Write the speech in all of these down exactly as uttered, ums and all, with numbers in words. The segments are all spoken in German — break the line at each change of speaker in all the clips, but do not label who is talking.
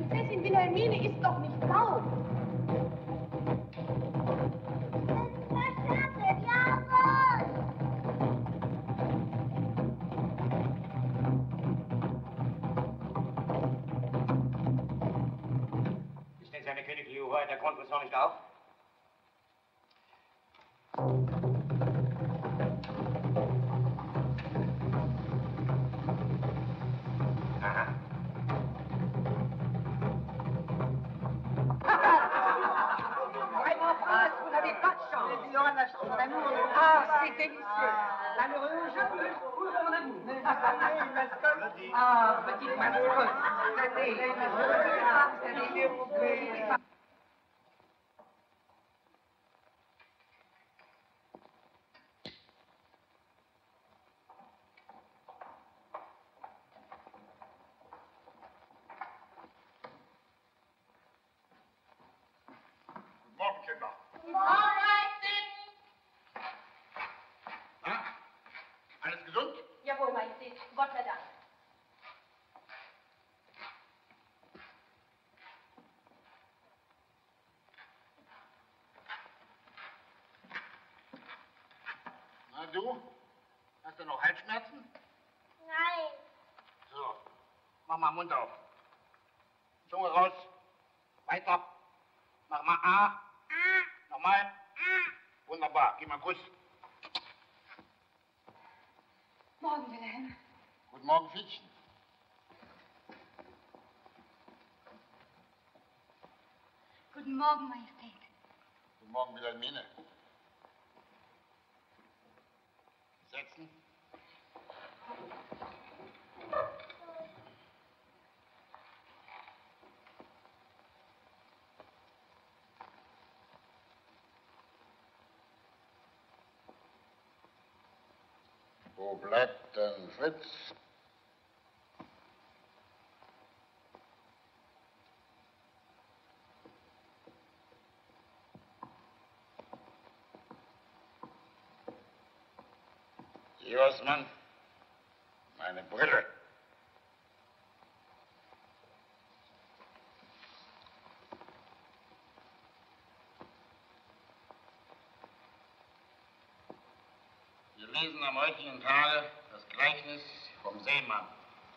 Prinzessin Wilhelmine ist doch nicht taub.
Verstattet, jawohl!
Ist denn seine königliche Hoheit der Grundriss noch nicht auf? Aha.
Vous n'avez pas de chance. Ah, c'est délicieux. L'amour rouge pour mon amour. Ah, petite mascotte. Tenez. Ah, tenez.
Morgen, Kinder. Na? Alles gesund?
Jawohl, Majestät. Gott sei Dank.
Na, du? Hast du noch Halsschmerzen?
Nein.
So, mach mal Mund auf. Zunge raus. Weiter. Mach mal A.
Ah,
Nochmal. Wunderbar. Gib mal einen Kuss.
Morgen, Wilhelm.
Guten Morgen, Fietchen.
guten Morgen, Majestät.
Guten Morgen, Wilhelmine. Setzen. Wo bleibt denn Fritz? Sieversmann, meine Brille. Wir lesen am heutigen Tage das Gleichnis vom Seemann.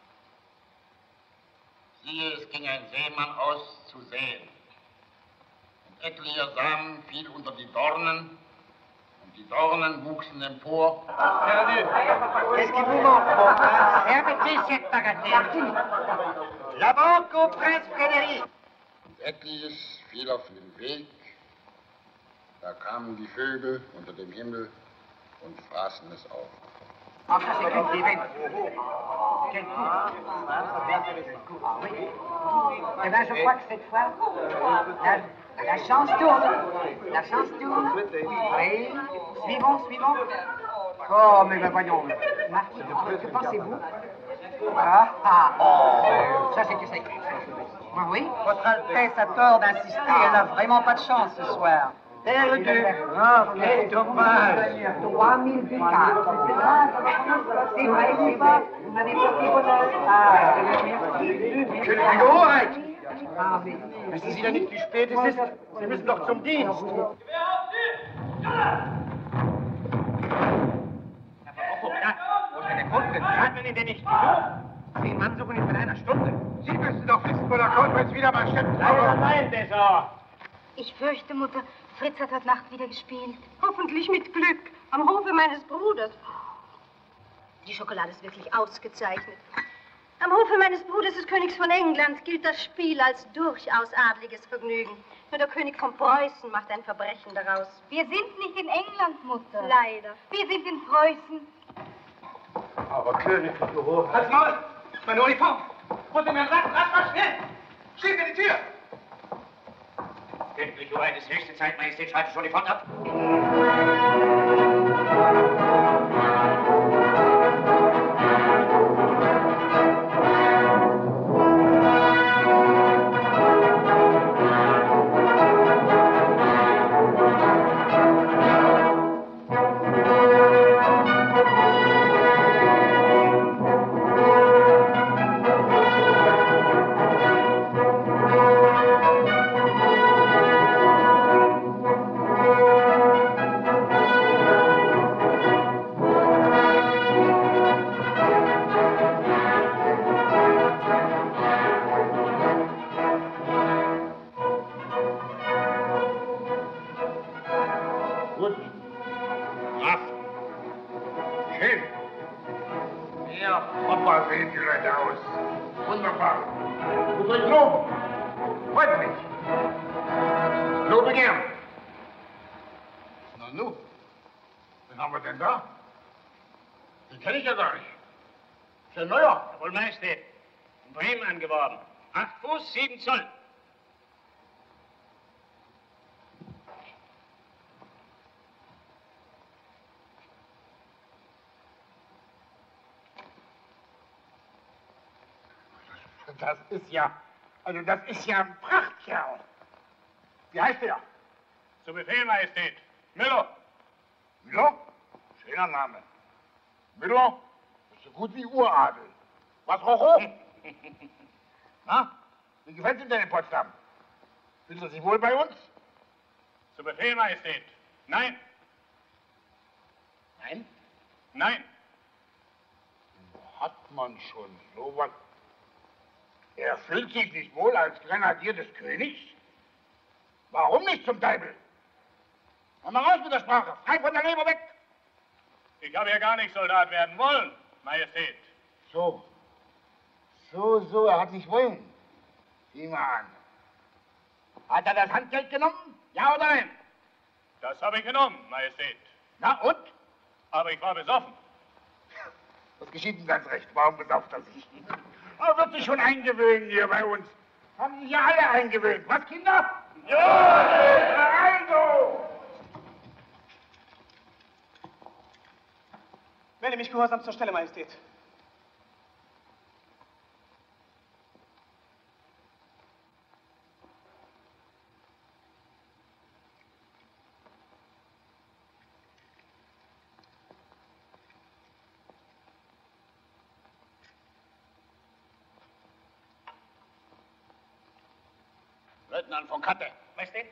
Siehe, es ging ein Seemann aus zu säen. Und etlicher Samen fiel unter die Dornen, und die Dornen wuchsen empor.
Qu'est-ce qui vous manque, mon prince? Répétez cette bagatelle. La banque au prince Frédéric.
Und etliches fiel auf den Weg. Da kamen die Vögel unter dem Himmel und fraßen es auf.
Ah, ça, c'est une divine. Quel coup. Ah oui. Eh bien, je crois que cette fois, la, la chance tourne. La chance tourne. Oui. Suivons, suivons. Oh, mais ben voyons. Marquis, que pensez-vous? Ah, ah, oh. Ça, c'est que ça écrit. Ah oui?
Votre Altesse a tort d'insister, elle n'a vraiment pas de chance ce soir.
Perdu. Ah, quel dommage. Trois mille ducats. C'est vrai, c'est vrai. Vous n'avez pas pris bonheur. Ah,
Königliche Hoheit!
ah, oui.
Wissen Sie denn nicht, wie spät es ist? Sie müssen doch zum Dienst.
Hat man ihn denn nicht?
Zehn Mann suchen ihn in einer Stunde. Sie müssen doch wissen, wo der Kronprinz wieder marschiert.
Leider nein, Besser.
Ich fürchte, Mutter, Fritz hat heute Nacht wieder gespielt.
Hoffentlich mit Glück. Am Hofe meines Bruders.
Die Schokolade ist wirklich ausgezeichnet.
Am Hofe meines Bruders des Königs von England gilt das Spiel als durchaus adliges Vergnügen. Nur der König von Preußen macht ein Verbrechen daraus.
Wir sind nicht in England, Mutter.
Leider.
Wir sind in Preußen.
Aber königliche Hoheit.
Halt's Maul! Meine Uniform! Und in meinem Sack, lass mal schnell! Schließ mir die Tür! Königliche Hoheit, es ist höchste Zeit, Majestät, schreitet schon die Front ab.
Super sehen die Leute aus. Wunderbar. Tut euch loben. Freut mich. Lobe gern. Na nu, wen haben wir denn da? Den kenne ich ja gar nicht. Ist ja ein neuer.
Jawohl, Majestät. In Bremen angeworben. Acht Fuß, sieben Zoll.
Das ist ja, also das ist ja ein Prachtkerl. Wie heißt der?
Zu Befehl, Majestät. Müller.
Müller? Schöner Name. Müller ist so gut wie Uradel. Was, Rocho? Na, wie gefällt Ihnen denn in Potsdam? Fühlt er sich wohl bei uns?
Zu Befehl, Majestät. Nein.
Nein?
Nein.
Hat man schon sowas? Er fühlt sich nicht wohl als Grenadier des Königs? Warum nicht zum Teufel? Komm mal raus mit der Sprache, frei von der Leber weg!
Ich habe ja gar nicht Soldat werden wollen, Majestät.
So, so, so, er hat sich wollen. Sieh mal an. Hat er das Handgeld genommen? Ja oder nein?
Das habe ich genommen, Majestät.
Na und?
Aber ich war besoffen.
Das geschieht ihm ganz recht. Warum besauft er sich? Er wird sich schon eingewöhnen hier bei uns. Haben sich ja alle eingewöhnt. Was, Kinder? Ja! Also!
Melde mich gehorsam zur Stelle, Majestät.
Leutnant von Katte.
Majestät?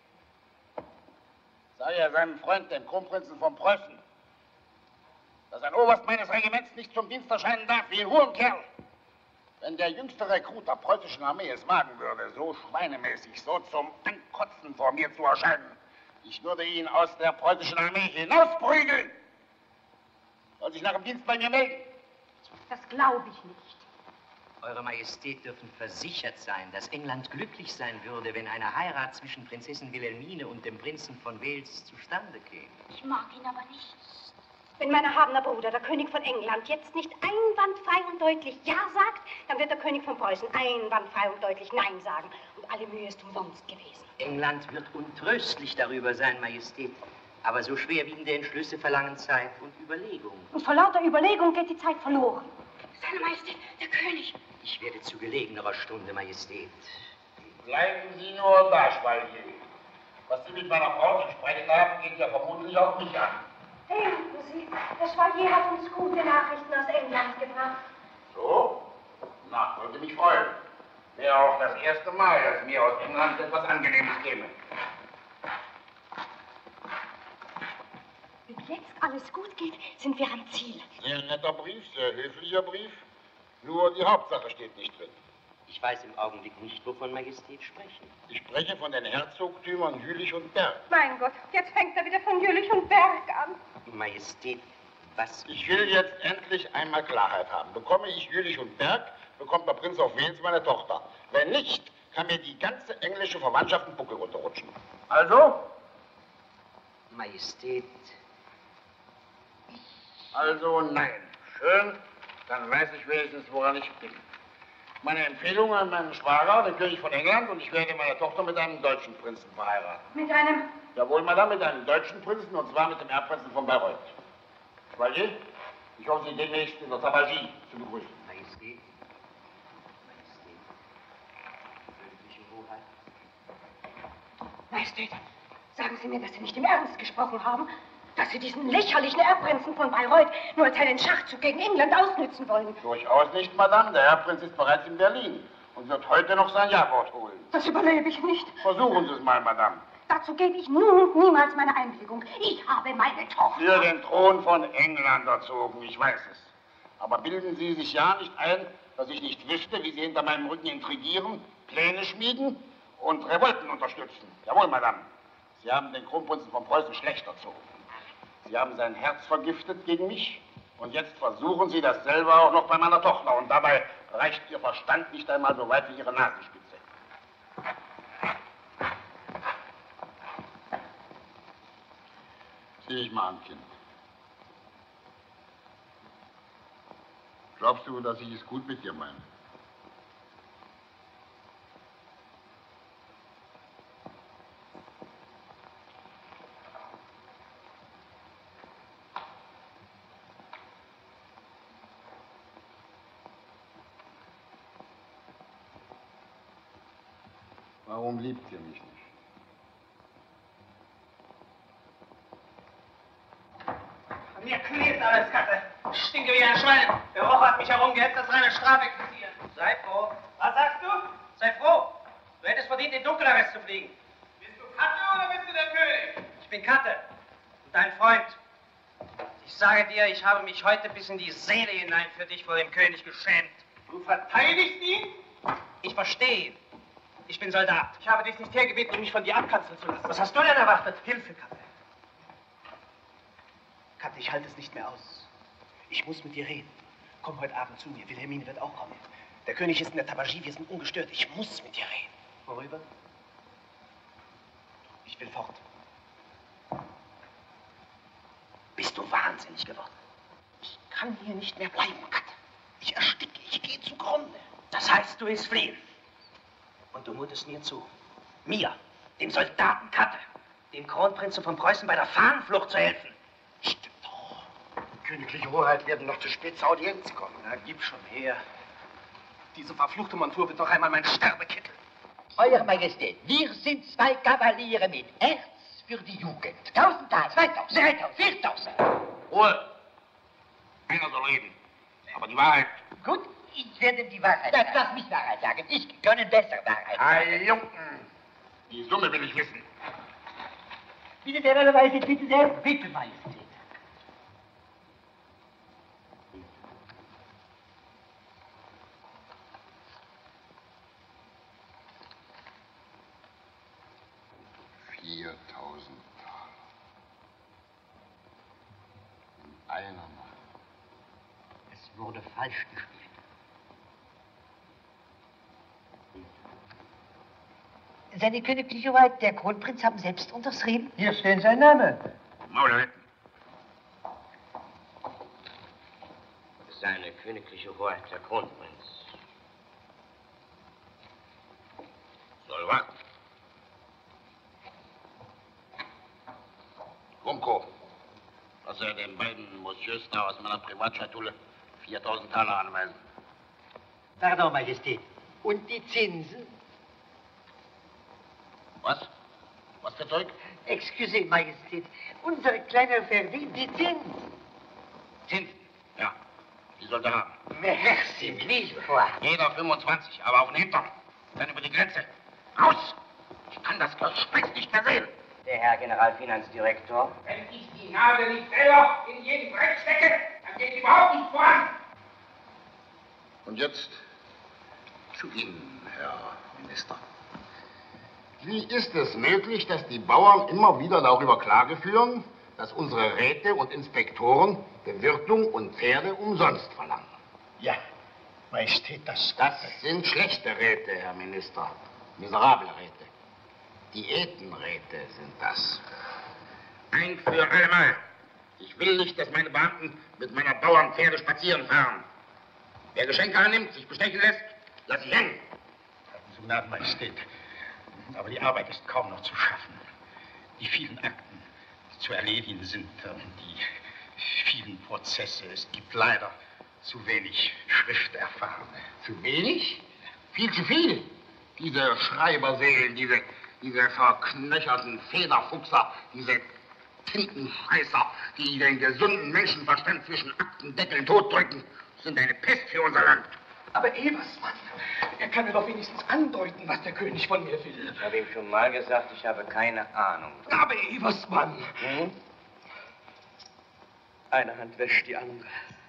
Sag ja seinem Freund, dem Kronprinzen von Preußen, dass ein Oberst meines Regiments nicht zum Dienst erscheinen darf wie ein Hurenkerl. Wenn der jüngste Rekrut der preußischen Armee es wagen würde, so schweinemäßig, so zum Ankotzen vor mir zu erscheinen, ich würde ihn aus der preußischen Armee hinausprügeln. Soll sich nach dem Dienst bei mir melden.
Das glaube ich nicht.
Eure Majestät dürfen versichert sein, dass England glücklich sein würde, wenn eine Heirat zwischen Prinzessin Wilhelmine und dem Prinzen von Wales zustande käme.
Ich mag ihn aber nicht. Wenn mein erhabener Bruder, der König von England, jetzt nicht einwandfrei und deutlich Ja sagt, dann wird der König von Preußen einwandfrei und deutlich Nein sagen. Und alle Mühe ist umsonst gewesen.
England wird untröstlich darüber sein, Majestät. Aber so schwerwiegende Entschlüsse verlangen Zeit und Überlegung.
Und vor lauter Überlegung geht die Zeit verloren. Seine Majestät, der König.
Ich werde zu gelegenerer Stunde, Majestät.
Bleiben Sie nur da, Schwalche. Was Sie mit meiner Frau zu sprechen haben, geht ja vermutlich auch mich an.
Denken Sie, der Chevalier hat uns gute Nachrichten aus England gebracht.
So? Na, würde mich freuen. Wäre auch das erste Mal, dass mir aus England etwas Angenehmes käme.
Wenn jetzt alles gut geht, sind wir am Ziel.
Sehr netter Brief, sehr höflicher Brief. Nur die Hauptsache steht nicht drin.
Ich weiß im Augenblick nicht, wovon Majestät sprechen.
Ich spreche von den Herzogtümern Jülich und Berg.
Mein Gott, jetzt fängt er wieder von Jülich und Berg an.
Majestät, was...
Ich will jetzt endlich einmal Klarheit haben. Bekomme ich Jülich und Berg, bekommt der Prinz of Wales meine Tochter. Wenn nicht, kann mir die ganze englische Verwandtschaft den Buckel runterrutschen. Also?
Majestät...
Also nein. Schön, dann weiß ich wenigstens, woran ich bin. Meine Empfehlung an meinen Schwager, den König von England, und ich werde meine Tochter mit einem deutschen Prinzen verheiraten.
Mit einem...
Jawohl, Madame, mit einem deutschen Prinzen, und zwar mit dem Erbprinzen von Bayreuth. Chevalier, ich hoffe, Sie demnächst in der Tabagie zu begrüßen.
Majestät... Majestät... Königliche Hoheit...
Majestät, sagen Sie mir, dass Sie nicht im Ernst gesprochen haben? Dass Sie diesen lächerlichen Erbprinzen von Bayreuth nur als einen Schachzug gegen England ausnützen wollen?
Durchaus nicht, Madame. Der Erbprinz ist bereits in Berlin und wird heute noch sein Ja-Wort holen.
Das überlebe ich nicht.
Versuchen Sie es mal, Madame.
Dazu gebe ich nun und niemals meine Einwilligung. Ich habe meine Tochter.
Für den Thron von England erzogen, ich weiß es. Aber bilden Sie sich ja nicht ein, dass ich nicht wüsste, wie Sie hinter meinem Rücken intrigieren, Pläne schmieden und Revolten unterstützen. Jawohl, Madame. Sie haben den Kronprinzen von Preußen schlecht erzogen. Sie haben sein Herz vergiftet gegen mich Und jetzt versuchen Sie dasselbe auch noch bei meiner Tochter. Und dabei reicht Ihr Verstand nicht einmal so weit wie Ihre Nasenspitze. Sieh ich mal an, Kind. Glaubst du, dass ich es gut mit dir meine? Warum liebt ihr mich nicht?
An mir klebt alles, Katze. Ich stinke wie ein Schwein. Der Roch hat mich herumgehetzt, das reine Strafe kassieren. Sei froh. Was sagst du? Sei froh. Du hättest verdient, in Dunkelarrest zu fliegen. Bist du Katte oder bist du der König? Ich bin Katte. Und dein Freund. Ich sage dir, ich habe mich heute bis in die Seele hinein für dich vor dem König geschämt. Du verteidigst ihn? Ich verstehe ihn. Ich bin Soldat. Ich habe dich nicht hergebeten, um mich von dir abkanzeln zu lassen. Was hast du denn erwartet? Hilfe, Katte. Katte, ich halte es nicht mehr aus. Ich muss mit dir reden. Komm heute Abend zu mir. Wilhelmine wird auch kommen. Der König ist in der Tabagie, wir sind ungestört. Ich muss mit dir reden. Worüber? Ich will fort. Bist du wahnsinnig geworden? Ich kann hier nicht mehr bleiben, Katte. Ich ersticke, ich gehe zugrunde. Das heißt, du willst fliehen. Und du mutest mir zu, mir, dem Soldaten Katte, dem Kronprinzen von Preußen bei der Fahnenflucht zu helfen. Stimmt doch.
Die königliche Hoheit werden noch zu spät zur Audienz kommen.
Na, gib schon her. Diese verfluchte Montur wird noch einmal mein Sterbekittel.
Euer Majestät, wir sind zwei Kavaliere mit Herz für die Jugend. Tausendtal, zweitausend, dreitausend, viertausend.
Ruhe! Einer soll reden. Aber die Wahrheit.
Gut, ich werde die Wahrheit sagen. Lass mich Wahrheit sagen. Ich kann besser Wahrheit sagen.
Hey, Jungen! Die Summe will ich wissen.
Bitte sehr, Euer Majestät, bitte sehr. Bitte, Majestät.
Viertausend Taler. In einer Nacht.
Es wurde falsch gespielt.
Seine königliche Hoheit, der Kronprinz haben selbst unterschrieben.
Hier steht sein Name.
Maul halten.
Seine königliche Hoheit, der Kronprinz.
Soll warten. Rumko, lass er den beiden Monsieurs da aus meiner Privatschatulle viertausend Taler anweisen.
Pardon, Majestät. Und die Zinsen?
Was? Was für Zeug?
Excusez, Majestät. Unser kleiner verdient die Zinsen.
Zinsen? Ja. Die sollte er haben.
Merci, mille fois.
Jeder fünfundzwanzig, aber auf den Hintern. Dann über die Grenze. Raus! Ich kann das Gespenst nicht mehr sehen.
Der Herr Generalfinanzdirektor.
Wenn ich die Nadel nicht selber in jeden Dreck stecke, dann geht überhaupt nicht voran.
Und jetzt zu Ihnen, Herr Minister. Wie ist es möglich, dass die Bauern immer wieder darüber Klage führen, dass unsere Räte und Inspektoren Bewirtung und Pferde umsonst verlangen?
Ja, Majestät, das...
Das sind schlechte Räte, Herr Minister. Miserable Räte. Diätenräte sind das. Ein für allemal. Ich will nicht, dass meine Beamten mit meiner Bauernpferde spazieren fahren. Wer Geschenke annimmt, sich bestechen lässt, lass ich hängen.
Haben Sie Gnaden, Majestät. Aber die Arbeit ist kaum noch zu schaffen. Die vielen Akten, die zu erledigen sind, die vielen Prozesse. Es gibt leider zu wenig Schrifterfahrene.
Zu wenig? Viel zu viel. Diese Schreiberseelen, diese, diese verknöcherten Federfuchser, diese Tintenfreißer, die den gesunden Menschenverstand zwischen Aktendeckeln totdrücken, sind eine Pest für unser Land.
Aber Ebersmann, er kann mir doch wenigstens andeuten, was der König von mir will.
Ich habe ihm schon mal gesagt, ich habe keine Ahnung.
Aber Ebersmann...
Hm?
Eine Hand wäscht die andere.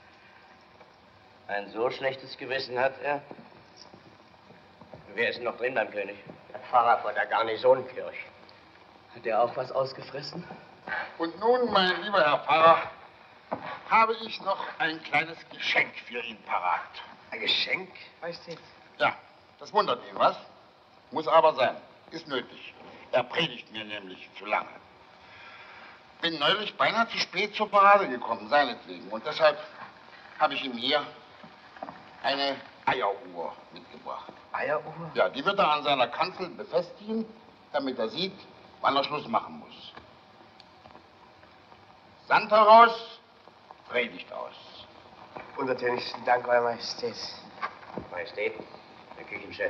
Ein so schlechtes Gewissen hat er? Wer ist noch drin beim König?
Der Pfarrer von der Garnisonkirche.
Hat er auch was ausgefressen?
Und nun, mein lieber Herr Pfarrer, habe ich noch ein kleines Geschenk für ihn parat.
Ein Geschenk, Majestät?
Ja, das wundert ihn, was? Muss aber sein. Ist nötig. Er predigt mir nämlich zu lange. Bin neulich beinahe zu spät zur Parade gekommen, seinetwegen. Und deshalb habe ich ihm hier eine Eieruhr mitgebracht.
Eieruhr?
Ja, die wird er an seiner Kanzel befestigen, damit er sieht, wann er Schluss machen muss. Sand heraus, Predigt aus.
Untertänigsten Dank, Euer Majestät.
Majestät, der Küchenchef.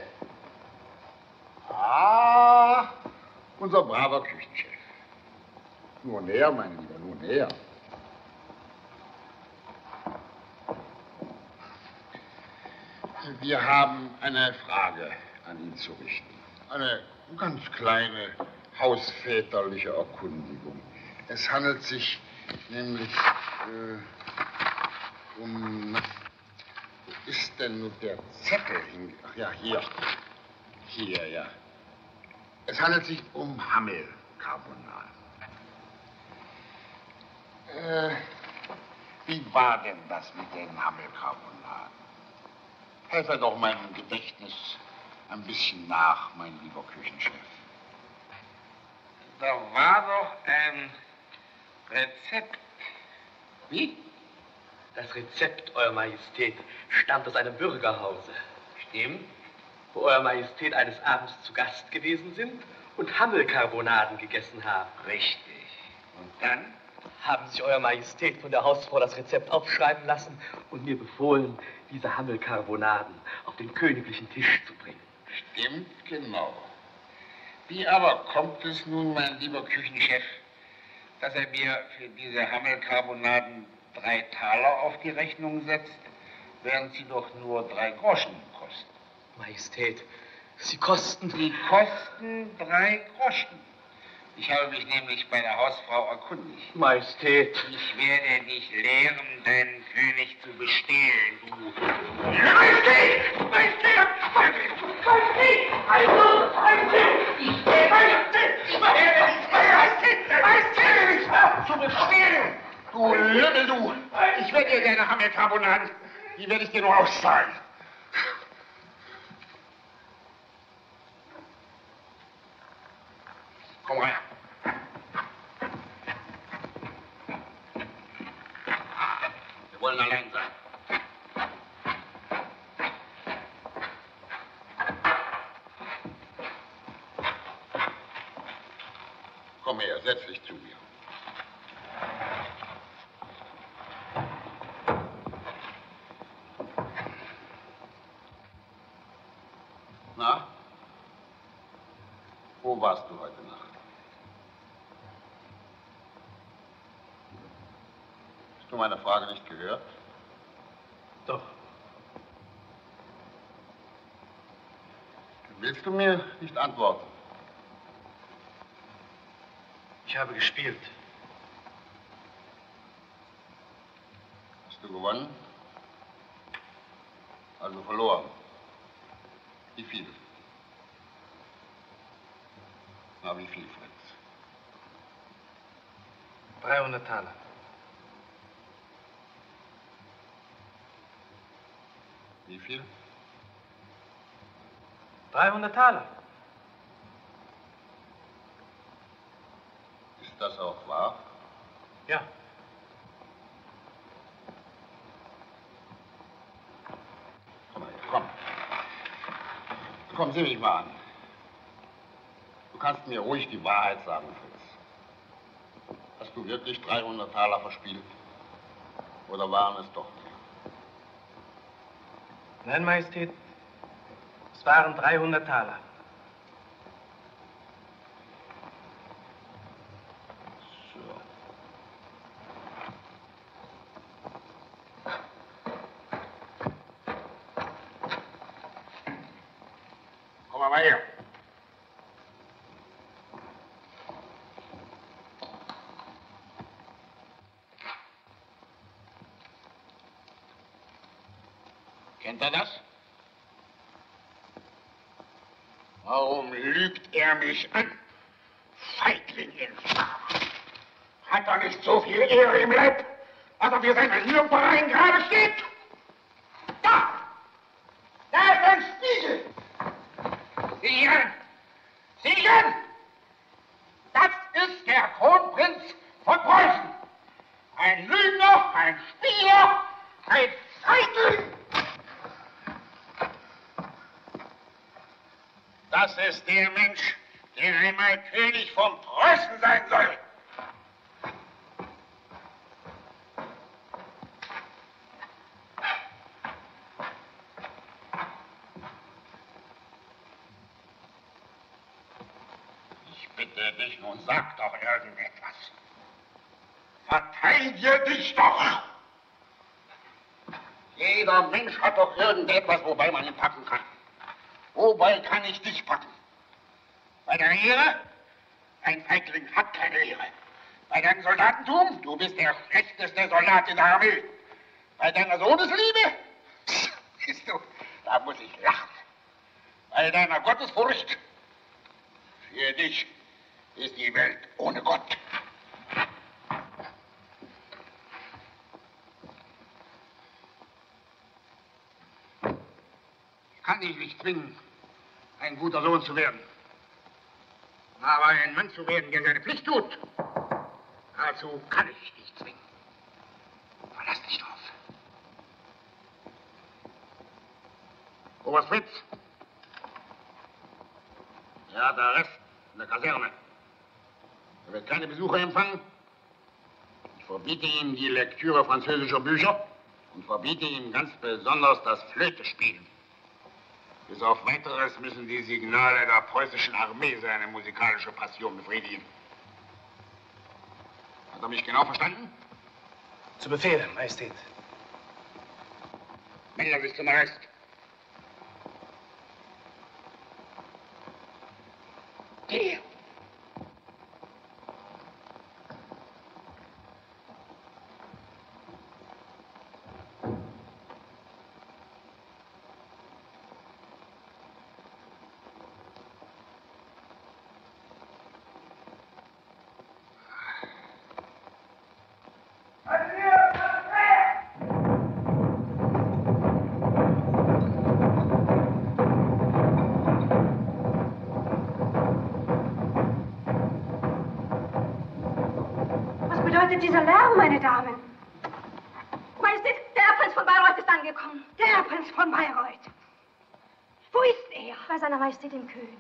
Ah, unser braver Küchenchef. Nur näher, meine Lieber, nur näher. Wir haben eine Frage an ihn zu richten. Eine ganz kleine hausväterliche Erkundigung. Es handelt sich nämlich äh, um... Wo ist denn nun der Zettel hin? Ach ja, hier. Hier, ja. Es handelt sich um Hammelcarbonat. Äh, wie war denn das mit den Hammelcarbonaden? Helfe doch meinem Gedächtnis ein bisschen nach, mein lieber Küchenchef.
Da war doch ein Rezept.
Wie?
Das Rezept, Euer Majestät, stammt aus einem Bürgerhause. Stimmt? Wo Euer Majestät eines Abends zu Gast gewesen sind und Hammelkarbonaden gegessen haben.
Richtig. Und dann?
Haben sich Euer Majestät von der Hausfrau das Rezept aufschreiben lassen und mir befohlen, diese Hammelkarbonaden auf den königlichen Tisch zu bringen.
Stimmt, genau. Wie aber kommt es nun, mein lieber Küchenchef, dass er mir für diese Hammelkarbonaden drei Taler auf die Rechnung setzt, während sie doch nur drei Groschen kosten?
Majestät, sie kosten...
Sie kosten drei Groschen. Ich habe mich nämlich bei der Hausfrau erkundigt.
Majestät.
Ich werde dich lehren, deinen König zu bestehlen, du... Majestät! Majestät! Majestät! Majestät! Ich werde Majestät! Majestät! Majestät! Zu bestehlen! Du Lümmel, du! Ich werde dir deine Hammelkarbonaden, die werde ich dir nur auszahlen. Komm rein. Wir wollen allein sein. Komm her, setz dich zu mir. Na? Wo warst du heute Nacht? Hast du meine Frage nicht gehört?
Doch.
Willst du mir nicht antworten?
Ich habe gespielt.
Hast du gewonnen? Also verloren. Wie viel? Na, wie viel, Fritz?
dreihundert Taler.
Wie viel?
dreihundert Taler.
Ist das auch wahr?
Ja.
Komm mal her, komm. Komm, sieh mich mal an. Du kannst mir ruhig die Wahrheit sagen, Fritz. Hast du wirklich dreihundert Taler verspielt? Oder waren es doch mehr?
Nein, Majestät, es waren dreihundert Taler.
So. Komm mal her. Kennt er das? Warum lügt er mich an? Feigling, Infam! Hat er nicht so viel Ehre im Leib, was auf Ihr Regierungsverein gerade steht? Da! Da ist ein Spiegel! Siegen! Siegen! Das ist der Kronprinz von Preußen! Ein Lügner, ein Spieler, ein Feigling! Das ist der Mensch, der einmal König von Preußen sein soll. Ich bitte dich, nun sag doch irgendetwas. Verteidige dich doch! Jeder Mensch hat doch irgendetwas, wobei man ihn packen kann. Wobei kann ich dich packen? Bei der Ehre? Ein Feigling hat keine Ehre. Bei deinem Soldatentum? Du bist der schlechteste Soldat in der Armee. Bei deiner Sohnesliebe? Siehst du, da muss ich lachen. Bei deiner Gottesfurcht? Für dich ist die Welt ohne Gott. Ich kann dich nicht zwingen, ein guter Sohn zu werden. Aber ein Mann zu werden, der seine Pflicht tut, dazu kann ich dich zwingen. Verlass dich drauf. Oberst Fritz. Er hat Arrest in der Kaserne. Er wird keine Besucher empfangen. Ich verbiete ihm die Lektüre französischer Bücher und verbiete ihm ganz besonders das Flötespielen. Bis auf Weiteres müssen die Signale der preußischen Armee seine musikalische Passion befriedigen. Hat er mich genau verstanden?
Zu Befehl, Majestät.
Melde sich zum Arrest. Geh!
Dieser Lärm, meine Damen. Majestät, der Prinz von Bayreuth ist angekommen. Der Prinz von Bayreuth. Wo ist er?
Bei seiner Majestät in Köln.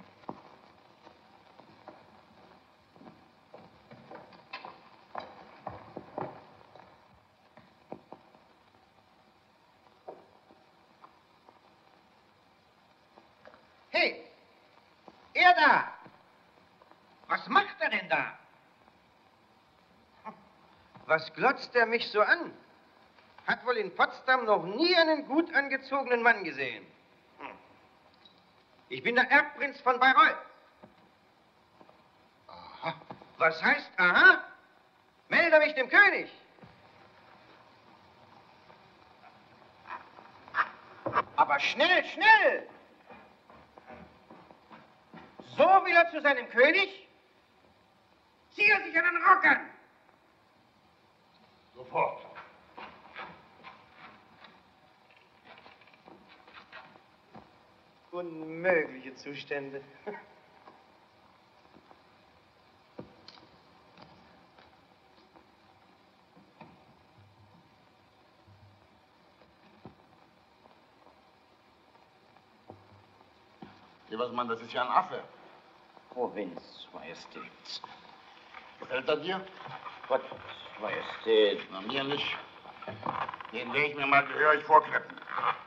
Hey, er da! Was macht er denn da?
Was glotzt er mich so an? Hat wohl in Potsdam noch nie einen gut angezogenen Mann gesehen. Hm. Ich bin der Erbprinz von Bayreuth. Aha. Was heißt aha? Melde mich dem König. Aber schnell, schnell! So will er zu seinem König? Zieh er sich einen Rock an!
Sofort.
Unmögliche Zustände.
Eversmann, das ist ja ein Affe.
Provinz, Majestät.
Gefällt er dir?
Gott, Majestät.
Na, mir nicht. Den will ich mir mal gehörig vorkleppen.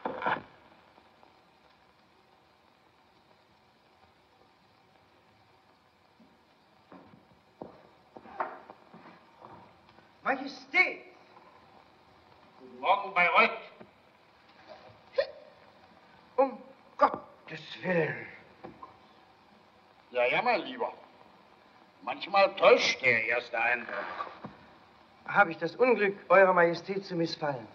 Majestät!
Guten Morgen, Bayreuth.
Um Gottes Willen.
Ja, ja, mein Lieber. Manchmal täuscht der erste Eindruck.
Habe ich das Unglück, Eurer Majestät zu missfallen?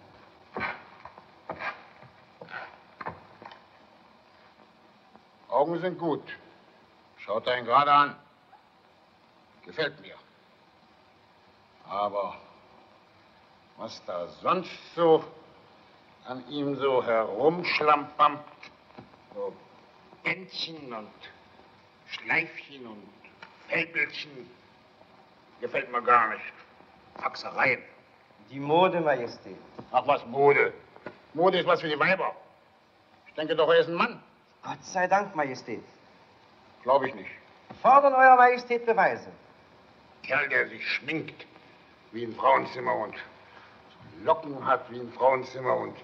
Augen sind gut. Schaut einen gerade an. Gefällt mir. Aber was da sonst so an ihm so herumschlampert. So Bändchen und Schleifchen und Fälbelchen. Gefällt mir gar nicht. Faxereien.
Die Mode, Majestät.
Ach, was Mode? Mode ist was für die Weiber. Ich denke doch, er ist ein Mann.
Gott sei Dank, Majestät.
Glaube ich nicht.
Fordern Eurer Majestät Beweise.
Kerl, der sich schminkt wie ein Frauenzimmer und Locken hat wie ein Frauenzimmer und...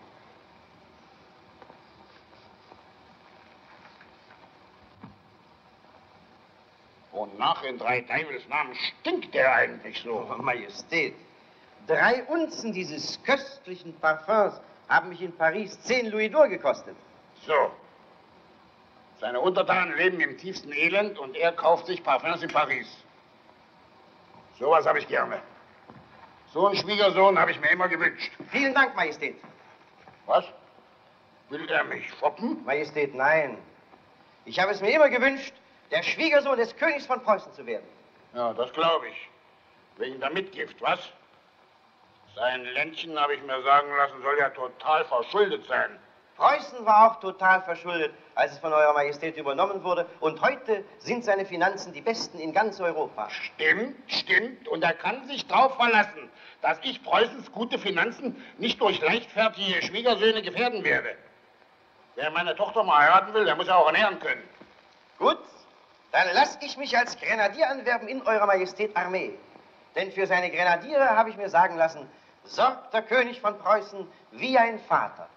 Wonach in drei Teufelsnamen stinkt der eigentlich so?
Oh, Majestät, drei Unzen dieses köstlichen Parfums haben mich in Paris zehn Louis d'Or gekostet.
So. Seine Untertanen leben im tiefsten Elend und er kauft sich Parfums in Paris. Sowas habe ich gerne. So einen Schwiegersohn habe ich mir immer gewünscht.
Vielen Dank, Majestät.
Was? Will er mich foppen?
Majestät, nein. Ich habe es mir immer gewünscht, der Schwiegersohn des Königs von Preußen zu werden.
Ja, das glaube ich. Wegen der Mitgift, was? Sein Ländchen, habe ich mir sagen lassen, soll ja total verschuldet sein.
Preußen war auch total verschuldet, als es von Eurer Majestät übernommen wurde. Und heute sind seine Finanzen die besten in ganz Europa.
Stimmt, stimmt. Und er kann sich drauf verlassen, dass ich Preußens gute Finanzen nicht durch leichtfertige Schwiegersöhne gefährden werde. Wer meine Tochter mal heiraten will, der muss ja auch ernähren können.
Gut, dann lasse ich mich als Grenadier anwerben in Eurer Majestät Armee. Denn für seine Grenadiere, habe ich mir sagen lassen, sorgt der König von Preußen wie ein Vater.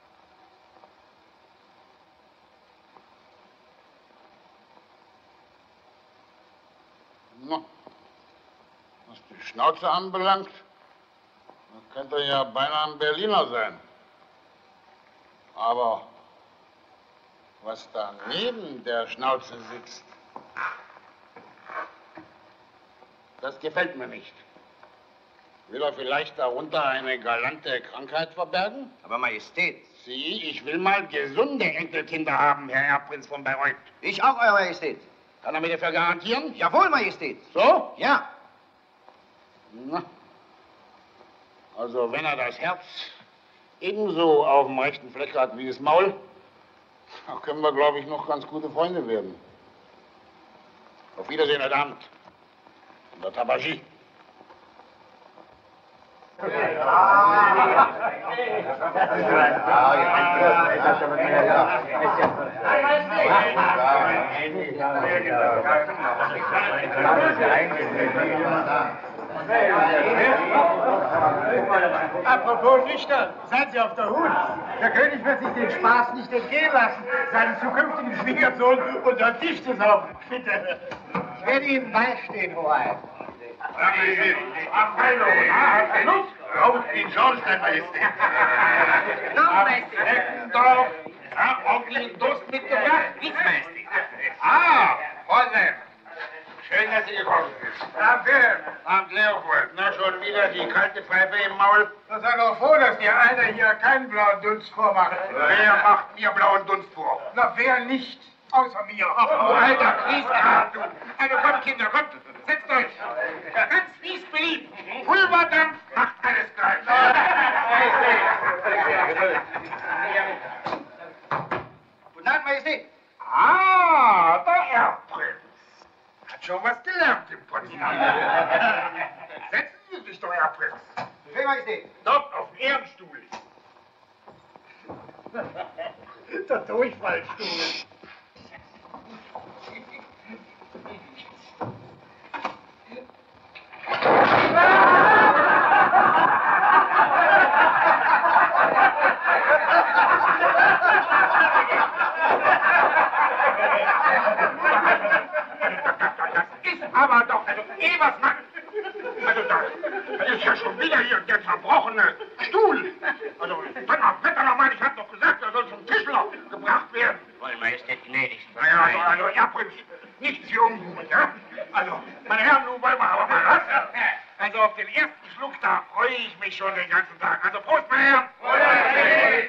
Na, was die Schnauze anbelangt, dann könnte er ja beinahe ein Berliner sein. Aber was da neben der Schnauze sitzt, das gefällt mir nicht. Will er vielleicht darunter eine galante Krankheit verbergen?
Aber Majestät.
Sie, ich will mal gesunde Enkelkinder haben, Herr Erbprinz von Bayreuth.
Ich auch, Euer Majestät.
Kann er mir dafür garantieren?
Jawohl, Majestät.
So?
Ja.
Na, also wenn er das Herz ebenso auf dem rechten Fleck hat wie das Maul, dann können wir, glaube ich, noch ganz gute Freunde werden. Auf Wiedersehen, Herr Abend. In der Tabagie.
Apropos nüchtern, seien Sie auf der Hut. Der König wird sich den Spaß nicht entgehen lassen, seinen zukünftigen Schwiegersohn unter den Tisch zu saugen. Bitte. Ich werde Ihnen beistehen, Hoheit.
Abteilung, raucht den Schornstein, Majestät. Eckendorf, hab Onkel Durst mitgebracht.
Nichts, Majestät.
Ah, Freunde. Schön, dass Sie gekommen sind.
Danke.
Abend, Leopold. Na, schon wieder die kalte Pfeife im Maul.
Da sei doch froh, dass dir einer hier keinen blauen Dunst vormacht.
Wer macht mir blauen Dunst vor?
Na, wer nicht? Außer mir.
Oh, alter Kriegskart, du. Also kommt, Kinder, kommt. Setzt euch. Ganz wie es beliebt. Pulverdampf macht alles gleich.
Guten Abend, Majestät.
Ah, der Erbprinz. Hat schon was gelernt im Potsdam. Setzen Sie sich doch, Erbprinz.
Befehl, Majestät.
Dort auf dem Ehrenstuhl.
Der Durchfallstuhl.
Aber doch, also Evers Mann. Also da, das ist ja schon wieder hier der zerbrochene Stuhl. Also, dann mal, Wetter noch mal, ich hab doch gesagt, er soll zum Tischler gebracht werden.
Wohl, Majestät, gnädigst.
Naja, also, also Erbprinz, nichts hier ungut, ja? Also, meine Herren, nun wollen wir aber mal was. Also auf den ersten Schluck, da freue ich mich schon den ganzen Tag. Also Prost, meine Herren. Prost.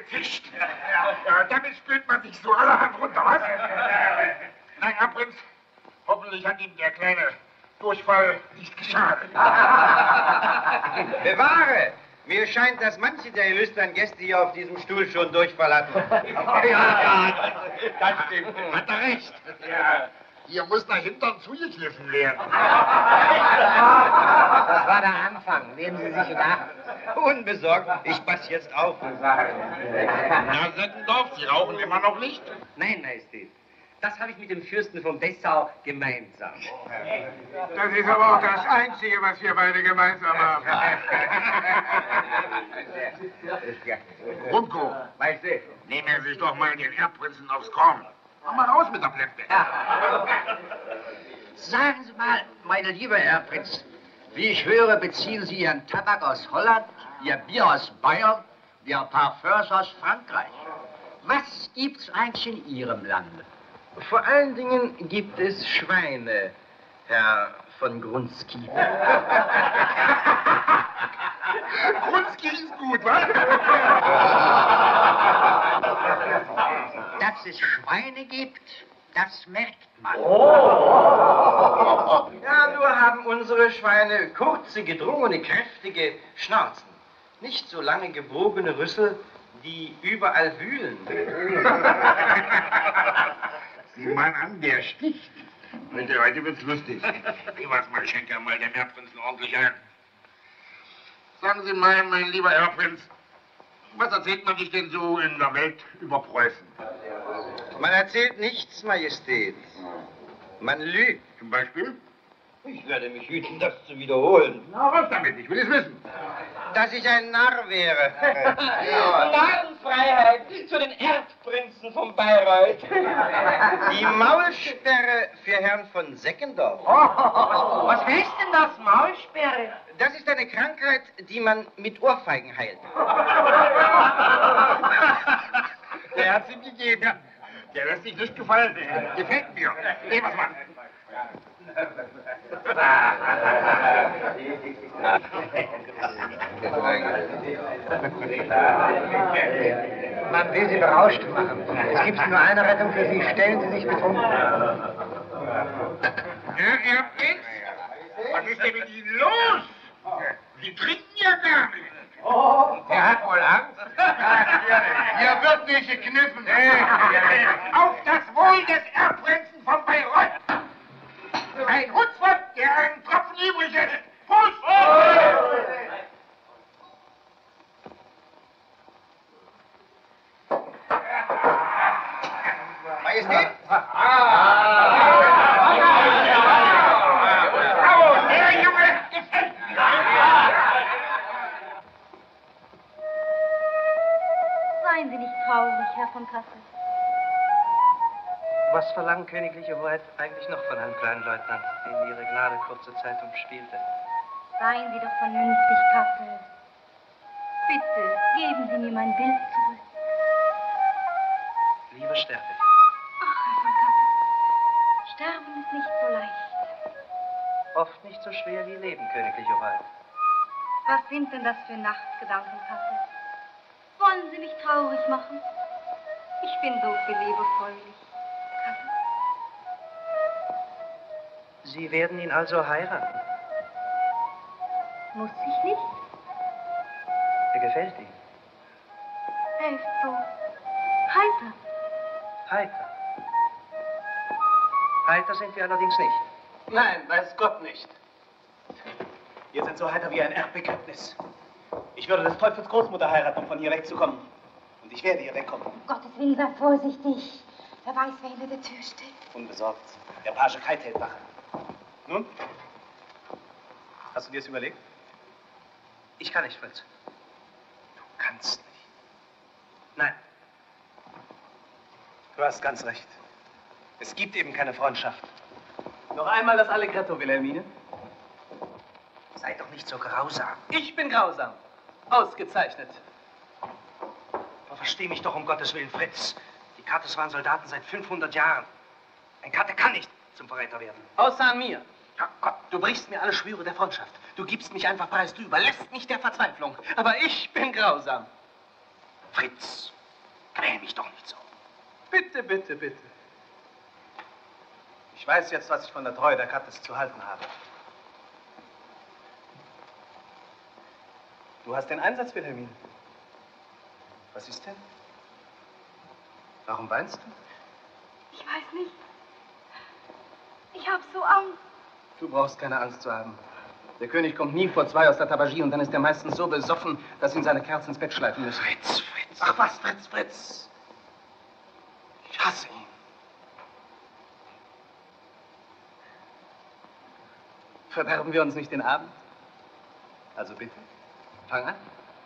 gezischt. Ja, damit spült man sich so allerhand runter, was? Nein, Herr Prinz, hoffentlich hat ihm der kleine Durchfall nicht geschadet.
Bewahre! Mir scheint, dass manche der illustren Gäste hier auf diesem Stuhl schon Durchfall hatten.
Ja, ja, das stimmt. Hat er recht. Ja. Hier muss der Hintern zugekniffen werden.
Das war der Anfang. Nehmen Sie sich in Acht.
Unbesorgt, ich pass jetzt auf.
Herr Seckendorf, Sie rauchen immer noch nicht?
Nein, Majestät. Das habe ich mit dem Fürsten von Dessau gemeinsam.
Das ist aber auch das Einzige, was wir beide gemeinsam haben.
Rumko, Majestät, nehmen Sie sich doch mal den Erbprinzen aufs Korn. Mach mal raus mit der Plätze.
Sagen Sie mal, meine liebe Herr Prinz, wie ich höre, beziehen Sie Ihren Tabak aus Holland, Ihr Bier aus Bayern, Ihr Parfums aus Frankreich. Was gibt's eigentlich in Ihrem Lande?
Vor allen Dingen gibt es Schweine, Herr von Grunski.
Grunski ist gut, was?
Dass es Schweine gibt, das merkt man.
Oh. Ja, nur haben unsere Schweine kurze, gedrungene, kräftige Schnauzen. Nicht so lange gebogene Rüssel, die überall wühlen.
Sieh mal an, der sticht. Heute, heute wird's lustig. Ich weiß mal, ich schenke mal dem Erbprinzen ordentlich ein. Sagen Sie mal, mein lieber Erbprinz, was erzählt man sich denn so in der Welt über Preußen?
Man erzählt nichts, Majestät. Man lügt.
Zum Beispiel?
Ich werde mich hüten, das zu wiederholen.
Na, was damit? Ich will es wissen.
Dass ich ein Narr wäre.
Narrenfreiheit für den Erbprinzen von Bayreuth.
Die Maulsperre für Herrn von Seckendorf.
Oh, was, was heißt denn das, Maulsperre?
Das ist eine Krankheit, die man mit Ohrfeigen heilt.
Der hat's ihm gegeben, ja. Der lässt sich nicht gefallen. Gefällt mir. Nehmen wir's mal.
Man will Sie berauscht machen. Es gibt nur eine Rettung für Sie. Stellen Sie sich betrunken.
Herr Erbprinz, was ist denn mit Ihnen los? Sie trinken ja gar nicht.
Oh.
Der hat wohl Angst. Hier wird nicht gekniffen. Auf das Wohl des Erbprinzen von Bayreuth. Ein Hutzwort, der einen Tropfen übrig ist. Prost!
Majestät?
Bravo, der Junge gefällt mir.
Seien Sie nicht traurig, Herr von Kassel.
Was verlangt königliche Hoheit eigentlich noch von Herrn Kleinleutnant, den Ihre Gnade kurze Zeit umspielte?
Seien Sie doch vernünftig, Kassel. Bitte, geben Sie mir mein Bild zurück.
Lieber sterbe ich.
Ach, Herr von Kassel, sterben ist nicht so leicht.
Oft nicht so schwer wie Leben, königliche Hoheit.
Was sind denn das für Nachtgedanken, Kassel? Wollen Sie mich traurig machen? Ich bin so viel liebevolllich. Kassel?
Sie werden ihn also heiraten.
Muss ich nicht?
Er gefällt Ihnen.
Er ist so heiter.
Heiter. Heiter sind wir allerdings nicht.
Nein, weiß Gott nicht. Wir sind so heiter wie ein Erbbegräbnis. Ich würde des Teufels Großmutter heiraten, um von hier wegzukommen. Und ich werde hier wegkommen.
Um Gottes Willen, sei vorsichtig. Wer weiß, wer hinter der Tür steht.
Unbesorgt. Der Page Kite hält Wache. Nun? Hast du dir das überlegt?
Ich kann nicht, Fritz.
Du kannst nicht.
Nein.
Du hast ganz recht. Es gibt eben keine Freundschaft. Noch einmal das Allegretto, Wilhelmine.
Sei doch nicht so grausam.
Ich bin grausam. Ausgezeichnet.
Aber versteh mich doch um Gottes Willen, Fritz. Die Kattes waren Soldaten seit fünfhundert Jahren. Ein Katte kann nicht zum Verräter werden.
Außer an mir.
Ja, Gott,
Du brichst mir alle Schwüre der Freundschaft. Du gibst mich einfach preis. Du überlässt mich der Verzweiflung. Aber ich bin grausam.
Fritz,
Quäl mich doch nicht so. Bitte, bitte, bitte. Ich weiß jetzt, was ich von der Treue der Kattes zu halten habe. Du hast den Einsatz, Wilhelmine. Was ist denn? Warum weinst du?
Ich weiß nicht. Ich habe so Angst.
Du brauchst keine Angst zu haben. Der König kommt nie vor zwei aus der Tabagie und dann ist er meistens so besoffen, dass ihn seine Kerze ins Bett schleifen müssen. Fritz, Fritz. Ach was, Fritz, Fritz. Ich hasse ihn. Verderben wir uns nicht den Abend? Also bitte, fang an.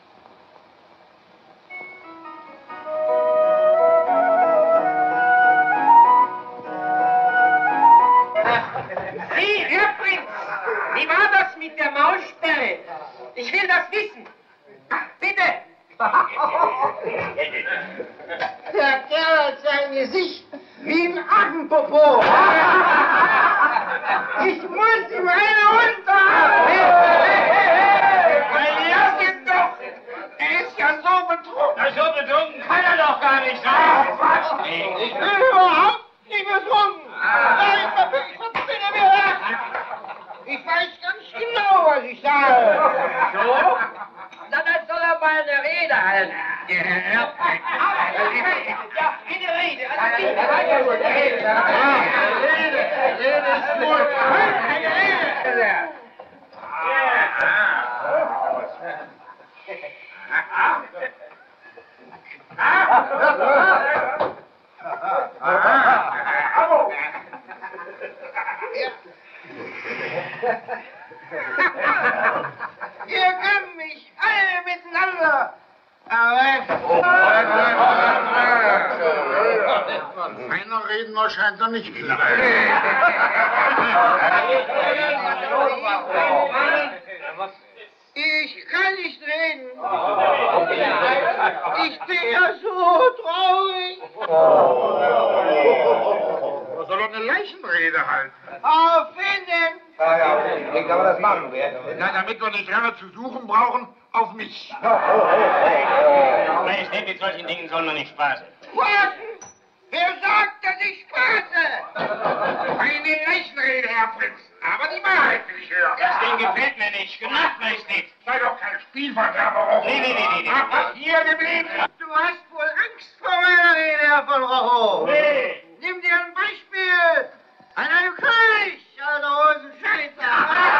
Sie, Herr Prinz, wie war das mit der Maulsperre? Ich will das wissen. Bitte. Der Kerl hat sein Gesicht wie ein Affenpopo. Ich muss ihm eine runter. Weil ihr geht doch. Er ist ja so betrunken. Na, so betrunken kann er doch gar nicht sein. Was? Ich bin überhaupt nicht betrunken. Nein, bitte mir her. Ich weiß ganz genau, was ich sage. So? Na, dann soll er mal eine Rede halten. Der Herr Erbrecht. Ja, eine Rede. Also bitte. Eine Rede. Eine Rede ist gut. Eine Rede. Ihr könnt mich alle miteinander.
Einer Redner scheint er nicht klar.
Ich kann nicht reden. Ich bin ja so traurig.
Was soll er eine Leichenrede halten?
Auffinden.
Ja, ja, wie kann man das machen?
Na, damit wir nicht lange zu suchen brauchen, auf mich.
Majestät, mit solchen Dingen soll man nicht spaßen.
Spaßen? Wer sagt, dass ich spaße?
Eine Leichenrede, Herr Prinz. Aber die Wahrheit will ich hören.
Das Ding gefällt mir nicht. Gemacht, Majestät.
Sei doch kein Spielverderber.
Nee, nee, nee, nee, nee.
Aber hier geblieben.
Du hast wohl Angst vor meiner Rede, Herr von Rochow.
Nee.
Nimm dir ein Beispiel an einem König, alter Hosenscheißer.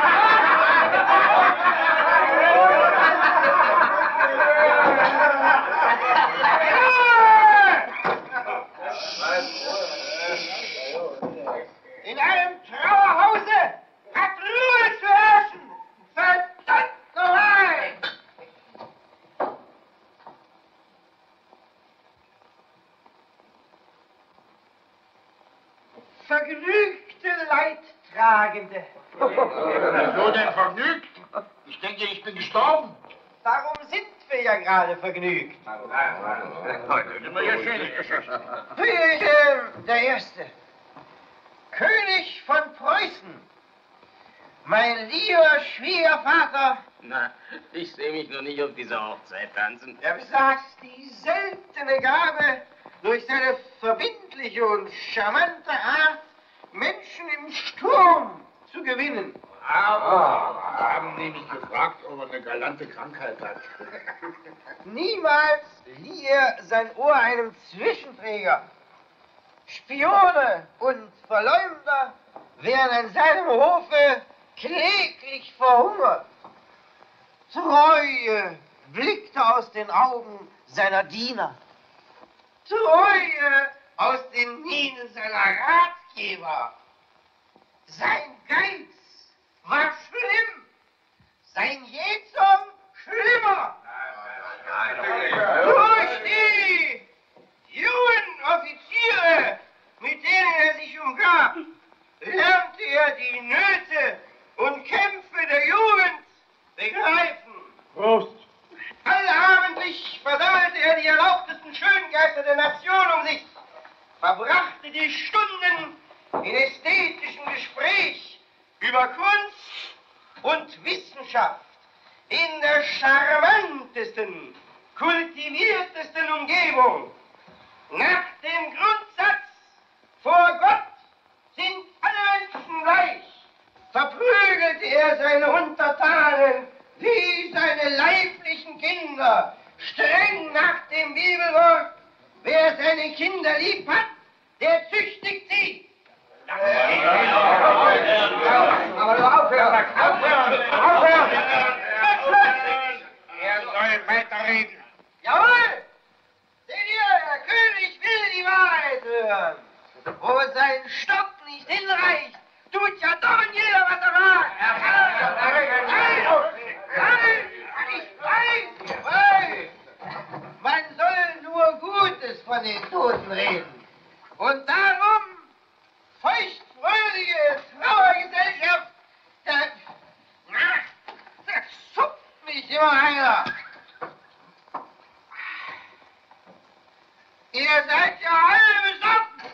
In einem Trauerhause hat Ruhe zu herrschen. Verdammt nochmal! Vergnügte Leidtragende.
Wieso denn vergnügt? Ich denke, ich bin gestorben.
Darum sind wir ja gerade vergnügt. Friedrich der Erste, König von Preußen, mein lieber Schwiegervater,
Na, ich sehe mich noch nicht auf dieser Hochzeit tanzen.
er besaß die seltene Gabe, durch seine verbindliche und charmante Art Menschen im Sturm zu gewinnen.
Aber haben die mich gefragt, ob er eine galante Krankheit hat.
Niemals lieh er sein Ohr einem Zwischenträger. Spione und Verleumder wären an seinem Hofe kläglich verhungert. Treue blickte aus den Augen seiner Diener. Treue aus den Mienen seiner Ratgeber. Sein Geiz war schlimm, sein Jähzorn schlimmer. Durch die jungen Offiziere, mit denen er sich umgab, lernte er die Nöte und Kämpfe der Jugend begreifen.
Prost.
Allabendlich versammelte er die erlaubtesten Schöngeister der Nation um sich, verbrachte die Stunden in ästhetischem Gespräch über Kunst und Wissenschaft in der charmantesten, kultiviertesten Umgebung.
Nach dem Grundsatz, vor Gott sind alle Menschen gleich, verprügelt er seine Untertanen wie seine leiblichen Kinder, streng nach dem Bibelwort, wer seine Kinder lieb hat, der züchtigt sie.
Aber nur aufhören! Aufhören! Aufhören! Er soll weiterreden.
Jawohl! Seht ihr, der König will die Wahrheit hören. Wo sein Stock nicht hinreicht, tut ja doch jeder, was er mag. Nein, ich weiß, ich weiß. Man soll nur Gutes von den Toten reden. Und darum feuchtfröhliche Trauergesellschaft, da, da suppt mich immer einer. Ihr seid ja alle besoffen.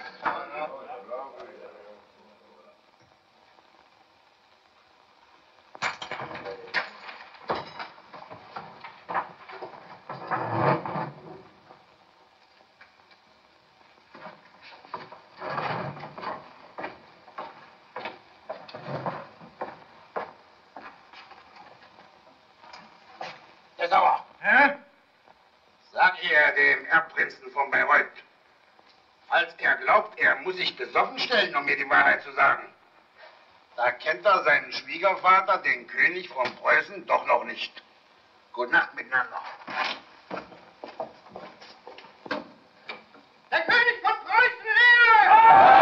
Der Sauer.
Hä?
Sag ihr dem Erbprinzen von Bayreuth, falls er glaubt, er muss sich besoffen stellen, um mir die Wahrheit zu sagen, da kennt er seinen Schwiegervater, den König von Preußen, doch noch nicht. Gute Nacht miteinander.
Der König von Preußen lebe!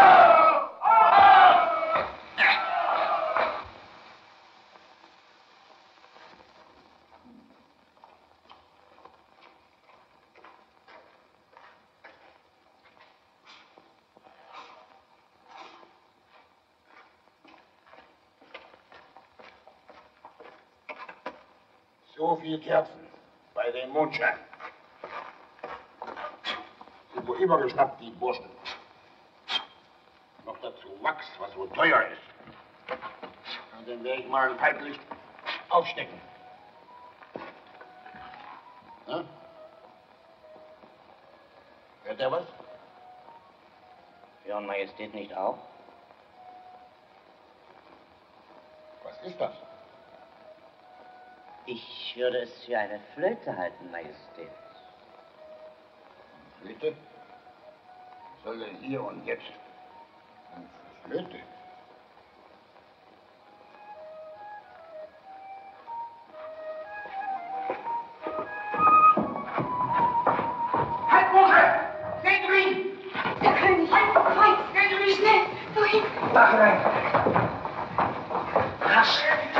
So viel Kerzen bei dem Mondschein. Sind wohl übergeschnappt, die Burschen. Noch dazu Wachs, was so teuer ist. Und dann werde ich mal ein Pipelicht aufstecken. Na? Hört er was?
Hören Majestät nicht auch?
Was ist das?
Ich würde es für eine Flöte halten, Majestät.
Flöte? Was soll denn hier und jetzt? Eine Flöte?
Halt, Bursche! Seht du ihn!
Der König! Weit! Seht du ihn! Schnell! Wohin?
Mach rein! Rasch!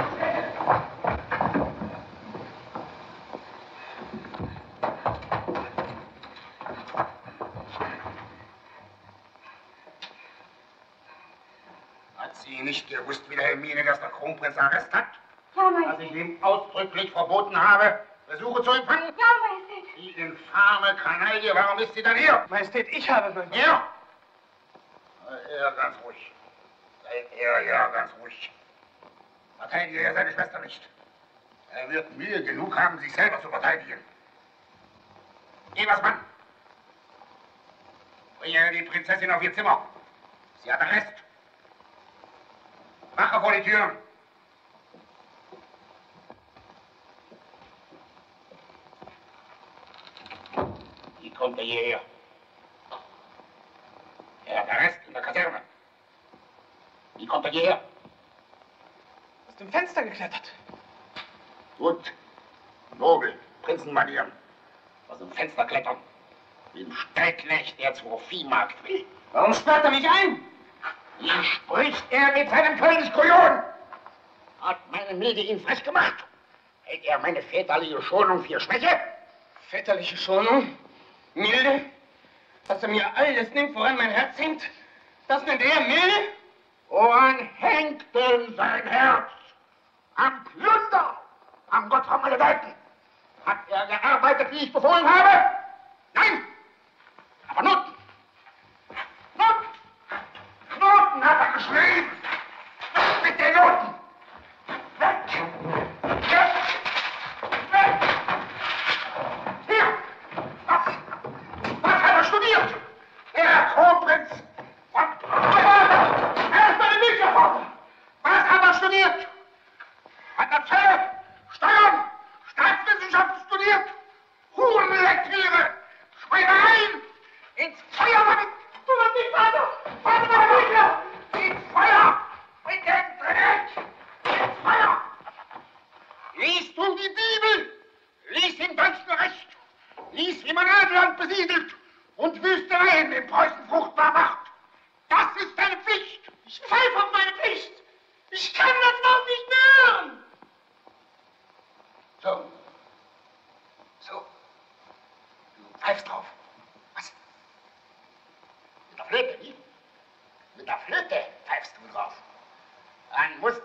Hat sie nicht gewusst, Wilhelmine, dass der Kronprinz Arrest hat?
Ja,
Dass
Majestät.
ich ihm ausdrücklich verboten habe, Besuche zu empfangen?
Ja, Majestät.
Die infame Kanaille, warum ist sie dann hier?
Majestät, ich habe befohlen.
Ja? Er ganz ruhig. Sei er ja ganz ruhig. Verteidige er seine Schwester nicht. Er wird Mühe genug haben, sich selber zu verteidigen. Ebersmann! Bringe die Prinzessin auf ihr Zimmer. Sie hat Arrest. Wache vor die Türen. Wie kommt er hierher? Er hat Arrest in der Kaserne. Wie kommt er hierher?
Aus dem Fenster geklettert.
Gut. Nobel. Prinzenmanieren. Aus dem Fenster klettern. Wie ein Stallknecht, der zur Viehmarkt will.
Warum sperrt er mich ein?
Wie spricht er mit seinem Königskujon? Hat meine Milde ihn frech gemacht? Hält er meine väterliche Schonung für Schwäche?
Väterliche Schonung? Milde? Dass er mir alles nimmt, woran mein Herz hängt? Das nennt er milde?
Woran hängt denn sein Herz? Am Plunder! Am Gott vom Alleweiten! Hat er gearbeitet, wie ich befohlen habe? Nein! Aber Noten! Noten! Noten hat er geschrieben! Weg mit den Noten! Weg! Weg! Weg! Hier! Was? Was hat er studiert?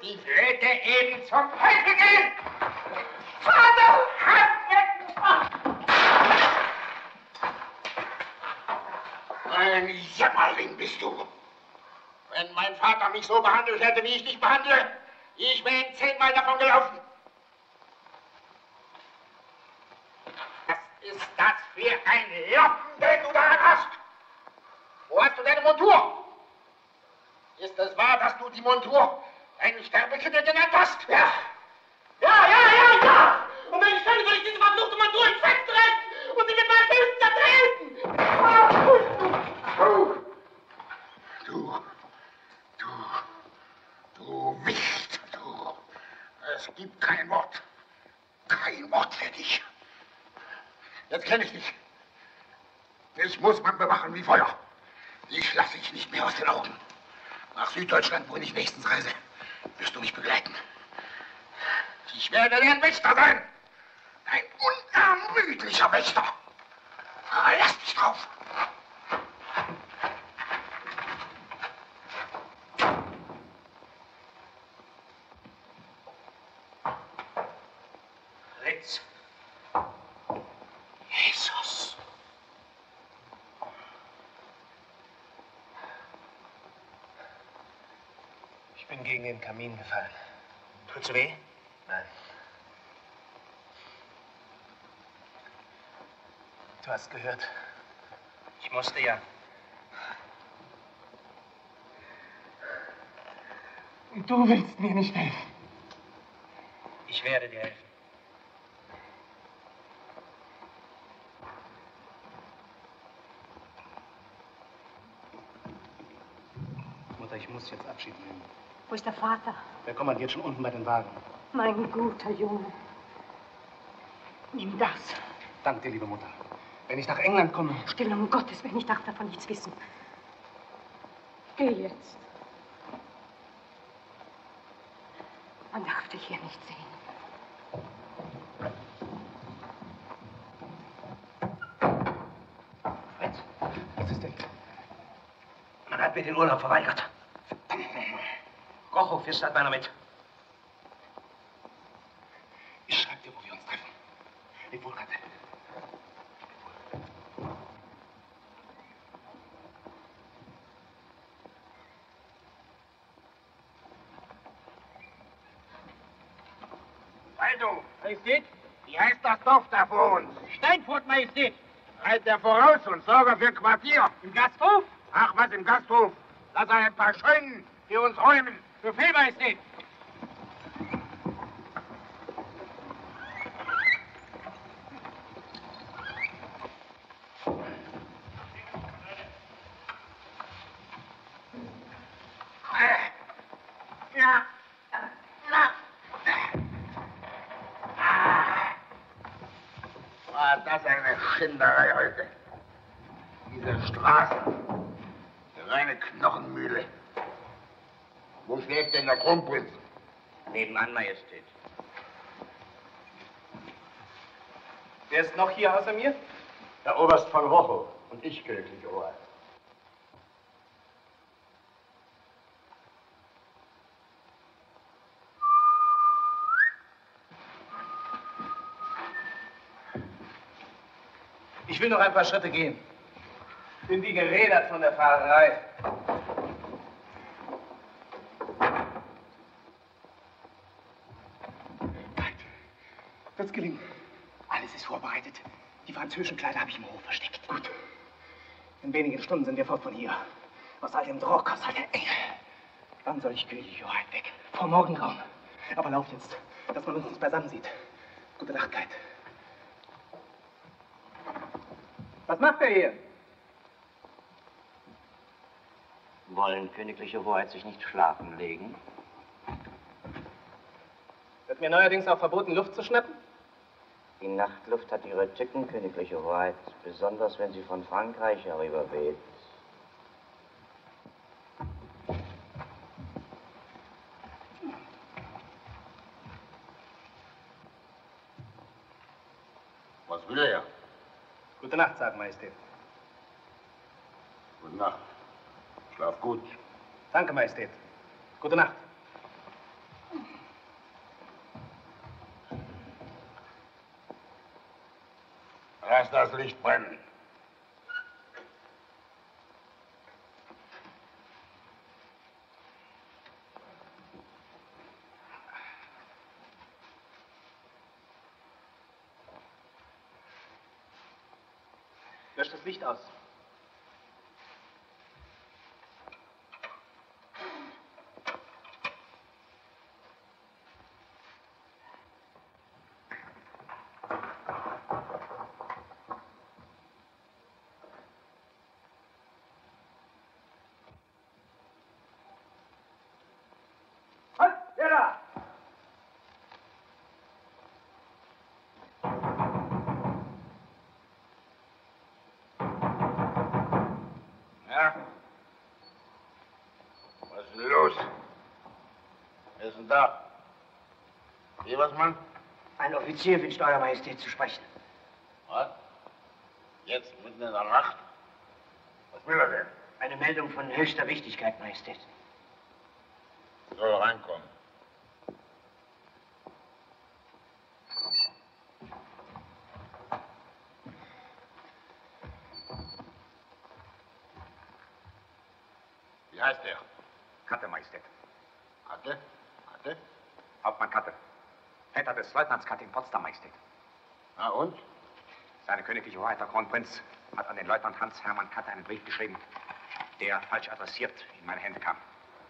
die Flöte eben zum Teufel gehen! Vater! Ein Jämmerling bist du! Wenn mein Vater mich so behandelt hätte, wie ich dich behandle, ich wäre ihm zehnmal davon gelaufen. Was ist das für ein Lappen, den du daran hast? Wo hast du deine Montur? Ist es wahr, dass du die Montur einen Sterbekittel genannt hast? Ja. Ja, ja, ja, ja! Und wenn ich könnte, würde ich diese verfluchte Montur ins Fenster reißen und sie mit meinen Füßen zertreten! Du, du, du, du Wicht, du. Es gibt kein Wort, kein Wort für dich. Jetzt kenne ich dich. Dich muss man bewachen wie Feuer. Dich lasse ich nicht mehr aus den Augen. Nach Süddeutschland, wohin ich nächstens reise, wirst du mich begleiten. Ich werde dein Wächter sein. Ein unermüdlicher Wächter. Verlass dich drauf.
Fritz.
Jesus.
Ich bin gegen den Kamin gefallen.
Tut's weh?
Nein. Du hast gehört.
Ich musste ja.
Und du willst mir nicht helfen.
Ich werde dir helfen.
Mutter, ich muss jetzt Abschied nehmen.
Wo ist der Vater?
Der kommandiert schon unten bei den Wagen.
Mein guter Junge. Nimm das.
Dank dir, liebe Mutter. Wenn ich nach England komme...
Still, um Gottes Willen, ich darf davon nichts wissen. Geh jetzt. Man darf dich hier nicht sehen.
Fritz, was ist denn?
Man hat mir den Urlaub verweigert. Rochow ist halt meiner mit.
Ich schreibe dir, wo wir uns treffen. Leb wohl, Ratte.
Waldo,
Majestät?
wie heißt das Dorf da vor uns?
Steinfurt, Majestät.
Reit er voraus und sorge für Quartier.
Im Gasthof?
Ach, was im Gasthof. Lass ein paar Scheunen für uns räumen.
Befehl, Majestät.
Ja. Na. War das eine Schinderei heute. Diese Straße. Die reine Knochenmühle. Wo schläft denn der Kronprinz?
Nebenan, Majestät.
Wer ist noch hier außer mir? Der Oberst von Rochow und ich, königliche Hoheit. Ich will noch ein paar Schritte gehen. Bin wie gerädert von der Fahrerei. Bald wird's gelingen. Alles ist vorbereitet. Die französischen Kleider habe ich im Hof versteckt. Gut. In wenigen Stunden sind wir fort von hier. Aus all dem Druck, aus all der Enge. Dann soll ich königliche Hoheit weg. Vor Morgengrauen. Aber lauf jetzt, dass man uns nicht beisammen sieht. Gute Nacht, Kleid. Was macht er hier?
Wollen königliche Hoheit sich nicht schlafen legen?
Wird mir neuerdings auch verboten, Luft zu schnappen?
Die Nachtluft hat ihre Tücken, königliche Hoheit, besonders wenn sie von Frankreich herüberweht.
Was will er?
Gute Nacht, sagen Majestät.
Gute Nacht. Schlaf gut.
Danke, Majestät. Gute Nacht.
Lass das Licht brennen.
Lösch das Licht aus.
Halt, wer da?
Ja? Was ist denn los? Wer ist denn da? Ebersmann?
Ein Offizier wünscht Euer Majestät zu sprechen.
Was? Jetzt, mitten in der Nacht? Was will er denn?
Eine Meldung von höchster Wichtigkeit, Majestät.
Soll reinkommen. Wie heißt der?
Katte, Majestät.
Katte? Katte?
Hauptmann Katte. Vetter des Leutnants Katte in Potsdam, Majestät.
Na und?
Seine königliche Hoheit, der Kronprinz, hat an den Leutnant Hans-Hermann Katte einen Brief geschrieben, der falsch adressiert in meine Hände kam.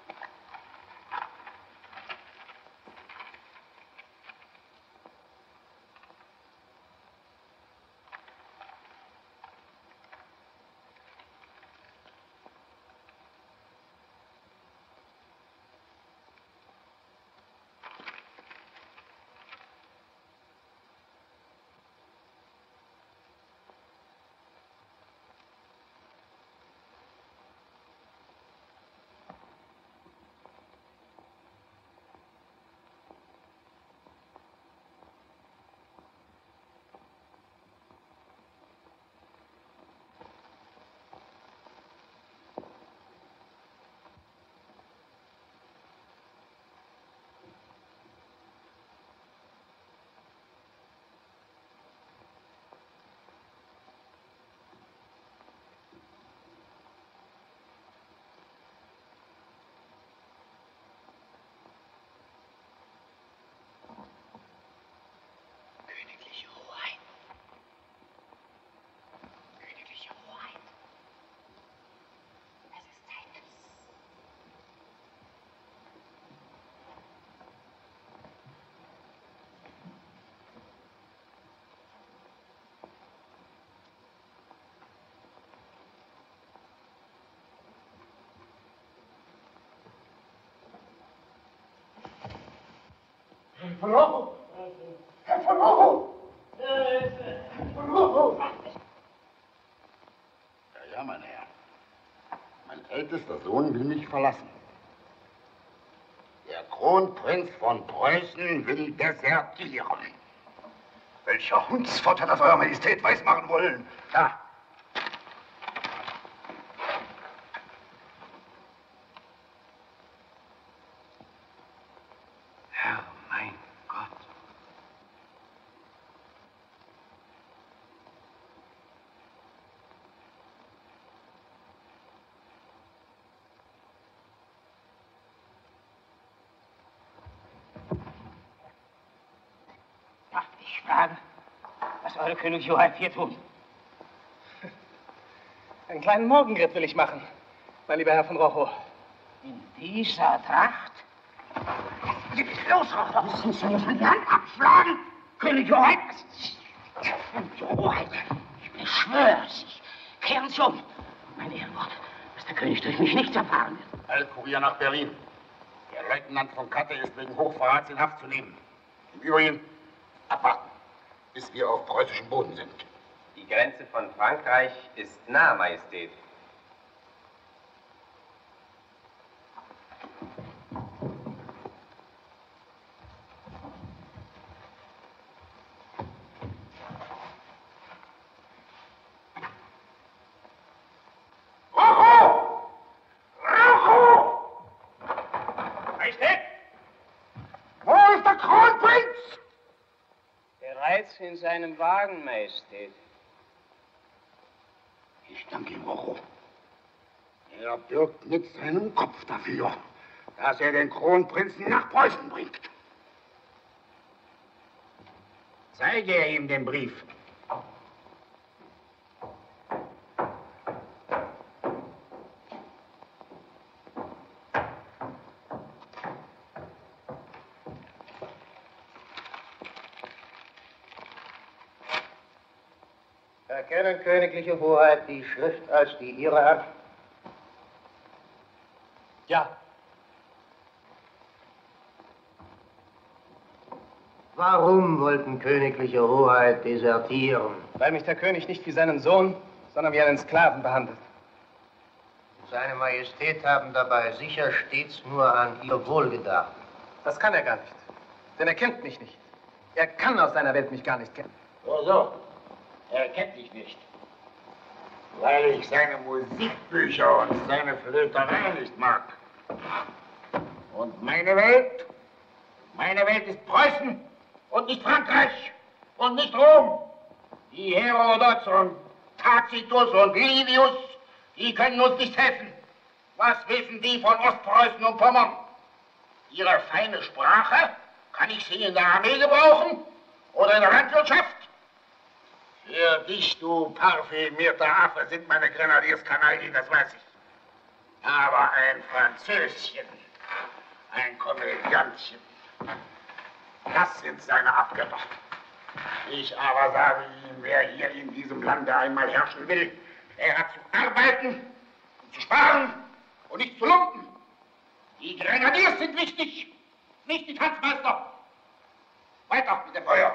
Herr von Rochow! Herr von Rochow! Herr von Rochow! Ja, ja, mein Herr. Mein ältester Sohn will mich verlassen. Der Kronprinz von Preußen will desertieren.
Welcher Hundsfott hat das Euer Majestät weismachen wollen?
Da.
Herr, mein Gott.
Ach, ich frage, was Eure Königliche Hoheit hier tun.
Einen kleinen Morgenritt will ich machen, mein lieber Herr von Rochow.
In dieser Tracht?
Los, Rochow! Müssen Sie mir von die Hand abschlagen? Königliche Hoheit! Königliche Hoheit! Ich beschwöre Sie, kehren Sie um. Mein Ehrenwort, dass der König durch mich nichts erfahren wird.
Eilkurier nach Berlin. Der Leutnant von Katte ist wegen Hochverrats in Haft zu nehmen. Im Übrigen abwarten, bis wir auf preußischem Boden sind.
Die Grenze von Frankreich ist nah, Majestät.
Majestät!
Wo ist der Kronprinz?
Bereits in seinem Wagen, Majestät.
Gimoro. Er bürgt mit seinem Kopf dafür, dass er den Kronprinzen nach Preußen bringt. Zeige er ihm den Brief.
Erkennen, königliche Hoheit, die Schrift als die Ihre an?
Ja.
Warum wollten königliche Hoheit desertieren?
Weil mich der König nicht wie seinen Sohn, sondern wie einen Sklaven behandelt.
Seine Majestät haben dabei sicher stets nur an ihr Wohl gedacht.
Das kann er gar nicht, denn er kennt mich nicht. Er kann aus seiner Welt mich gar nicht kennen.
So, so. Er kennt dich nicht, weil ich seine Musikbücher und seine Flöterei nicht mag. Und meine Welt, meine Welt ist Preußen und nicht Frankreich und nicht Rom. Die Herodots und Tacitus und Livius, die können uns nicht helfen. Was wissen die von Ostpreußen und Pommern? Ihre feine Sprache, kann ich sie in der Armee gebrauchen oder in der Landwirtschaft? Für dich, du parfümierter Affe, sind meine Grenadiers Kanaillen, das weiß ich. Aber ein Französchen, ein Komödiantchen, das sind seine Abgötter. Ich aber sage ihm, wer hier in diesem Lande einmal herrschen will, er hat zu arbeiten und zu sparen und nicht zu lumpen. Die Grenadiers sind wichtig, nicht die Tanzmeister. Weiter mit dem Feuer.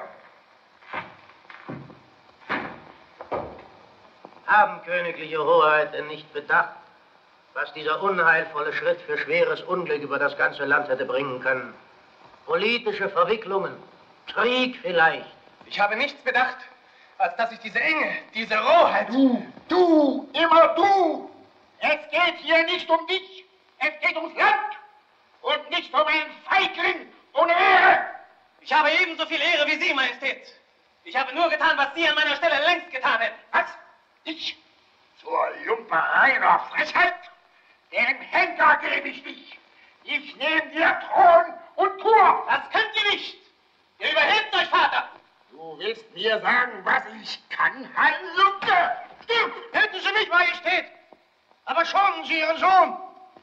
Haben königliche Hoheit denn nicht bedacht, was dieser unheilvolle Schritt für schweres Unglück über das ganze Land hätte bringen können? Politische Verwicklungen, Krieg vielleicht.
Ich habe nichts bedacht, als dass ich diese Enge, diese Rohheit...
Du, du, immer du! Es geht hier nicht um dich, es geht ums Land und nicht um einen Feigling ohne Ehre!
Ich habe ebenso viel Ehre wie Sie, Majestät. Ich habe nur getan, was Sie an meiner Stelle längst getan hätten.
Was? Ich? Zur Lumperei noch Frechheit? Den Henker gebe ich nicht. Ich nehme dir Thron und Kur.
Das könnt ihr nicht. Ihr überhebt euch, Vater.
Du willst mir sagen, was ich kann, Halunke?
Stimmt, töten Sie mich, Majestät. Aber schonen Sie Ihren Sohn.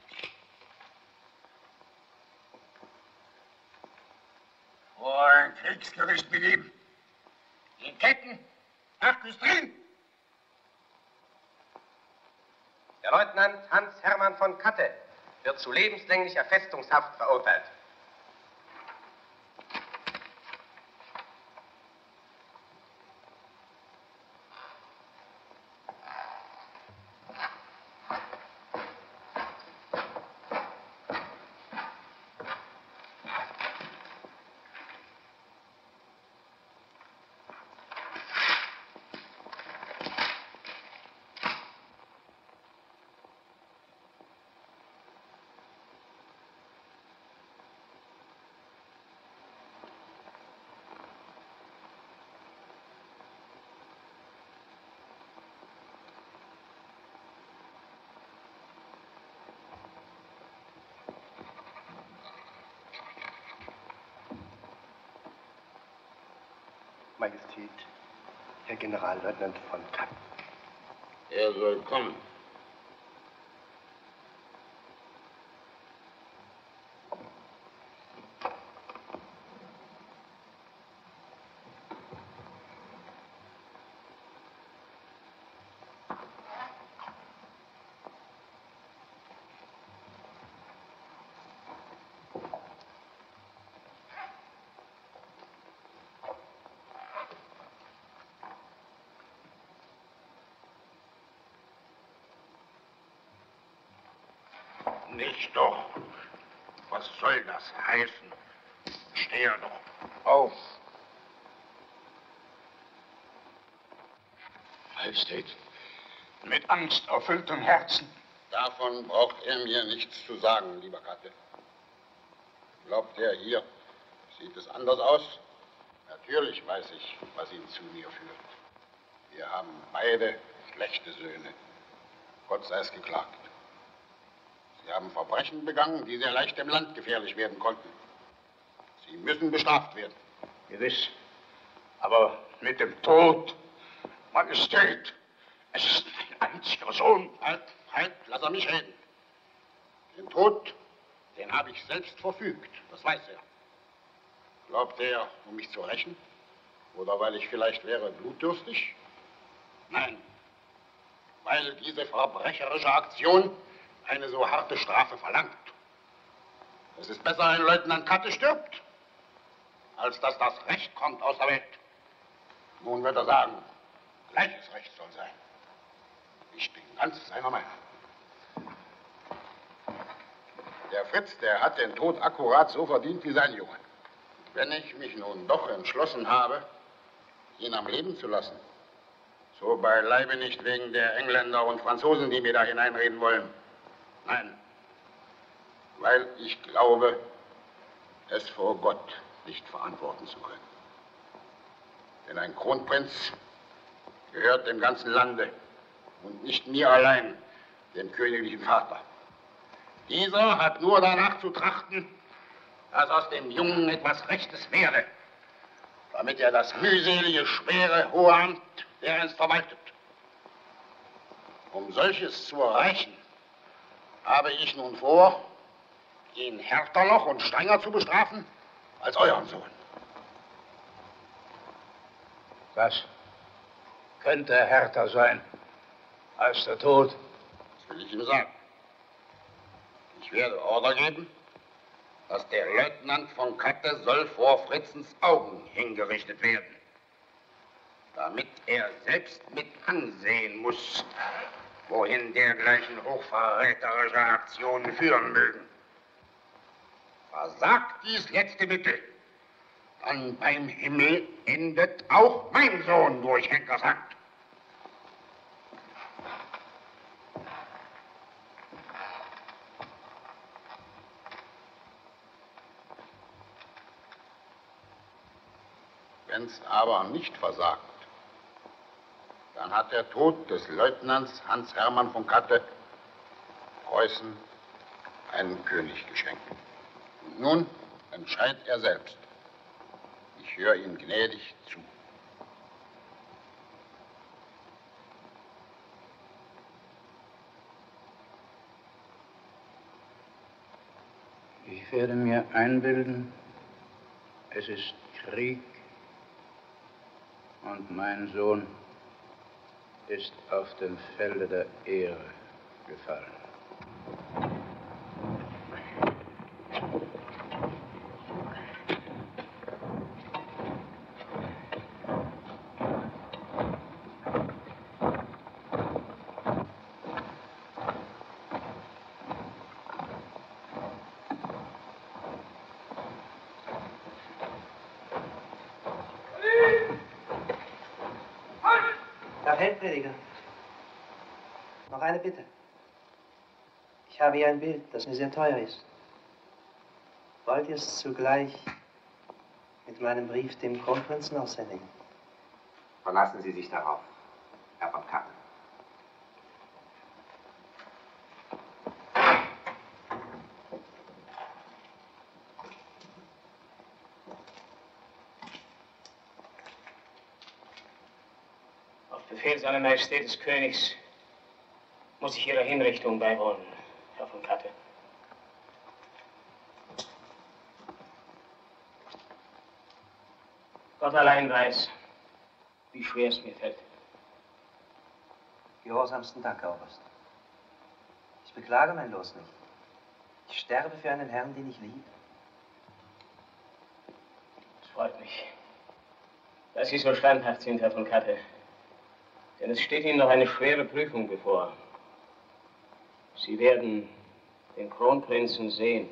Vor ein Kriegsgericht mit ihm. In Ketten, nach Küstrin.
Der Leutnant Hans-Hermann von Katte wird zu lebenslänglicher Festungshaft verurteilt.
Majestät, Herr Generalleutnant von Kapp.
Er soll kommen. Nicht doch. Was soll das heißen? Stehe doch auf. Majestät, mit Angst erfülltem Herzen. Davon braucht er mir nichts zu sagen, lieber Katte. Glaubt er, hier sieht es anders aus? Natürlich weiß ich, was ihn zu mir führt. Wir haben beide schlechte Söhne. Gott sei es geklagt. Sie haben Verbrechen begangen, die sehr leicht dem Land gefährlich werden konnten. Sie müssen bestraft werden. Gewiss. Aber mit dem Tod, Majestät, es ist mein einziger Sohn. Halt, halt, lass er mich reden. Den Tod, den habe ich selbst verfügt, das weiß er. Glaubt er, um mich zu rächen? Oder weil ich vielleicht wäre blutdürstig? Nein, weil diese verbrecherische Aktion eine so harte Strafe verlangt. Es ist besser, ein Leutnant Katte stirbt, als dass das Recht kommt aus der Welt. Nun wird er sagen, gleiches Recht soll sein. Ich bin ganz seiner Meinung. Der Fritz, der hat den Tod akkurat so verdient wie sein Junge. Wenn ich mich nun doch entschlossen habe, ihn am Leben zu lassen, so beileibe nicht wegen der Engländer und Franzosen, die mir da hineinreden wollen. Nein, weil ich glaube, es vor Gott nicht verantworten zu können. Denn ein Kronprinz gehört dem ganzen Lande und nicht mir allein, dem königlichen Vater. Dieser hat nur danach zu trachten, dass aus dem Jungen etwas Rechtes werde, damit er das mühselige, schwere, hohe Amt dereinst verwaltet. Um solches zu erreichen, habe ich nun vor, ihn härter noch und strenger zu bestrafen als euren Sohn.
Was könnte härter sein als der Tod?
Das will ich ihm sagen. Ich werde Order geben, dass der Leutnant von Katte soll vor Fritzens Augen hingerichtet werden, damit er selbst mit ansehen muss, wohin dergleichen hochverräterische Aktionen führen mögen. Versagt dies letzte Mittel, dann beim Himmel endet auch mein Sohn durch Henkers Hand. Wenn es aber nicht versagt, dann hat der Tod des Leutnants Hans Hermann von Katte Preußen einen König geschenkt. Und nun entscheidet er selbst. Ich höre ihm gnädig zu.
Ich werde mir einbilden, es ist Krieg und mein Sohn ist auf dem Felde der Ehre gefallen.
Herr Feldprediger, noch eine Bitte. Ich habe hier ein Bild, das mir sehr teuer ist. Wollt ihr es zugleich mit meinem Brief dem Kronprinzen aushändigen?
Verlassen Sie sich darauf, Herr von Katte.
Auf Befehl seiner Majestät des Königs muss ich Ihrer Hinrichtung beiwohnen, Herr von Katte. Gott allein weiß, wie schwer es mir fällt.
Gehorsamsten Dank, Herr Oberst. Ich beklage mein Los nicht. Ich sterbe für einen Herrn, den ich liebe.
Es freut mich, dass Sie so standhaft sind, Herr von Katte. Denn es steht Ihnen noch eine schwere Prüfung bevor. Sie werden den Kronprinzen sehen.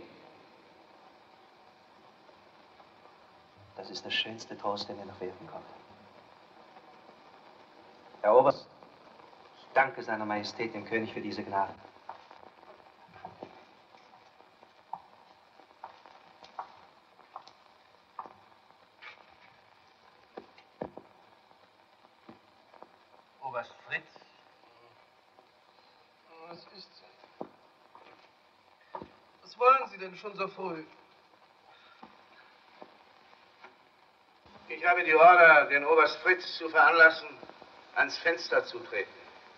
Das ist der schönste Trost, der mir noch werden konnte. Herr Oberst, ich danke seiner Majestät, dem König, für diese Gnade.
Oberst Fritz,
wollen Sie denn schon so früh?
Ich habe die Order, den Oberst Fritz zu veranlassen, ans Fenster zu treten.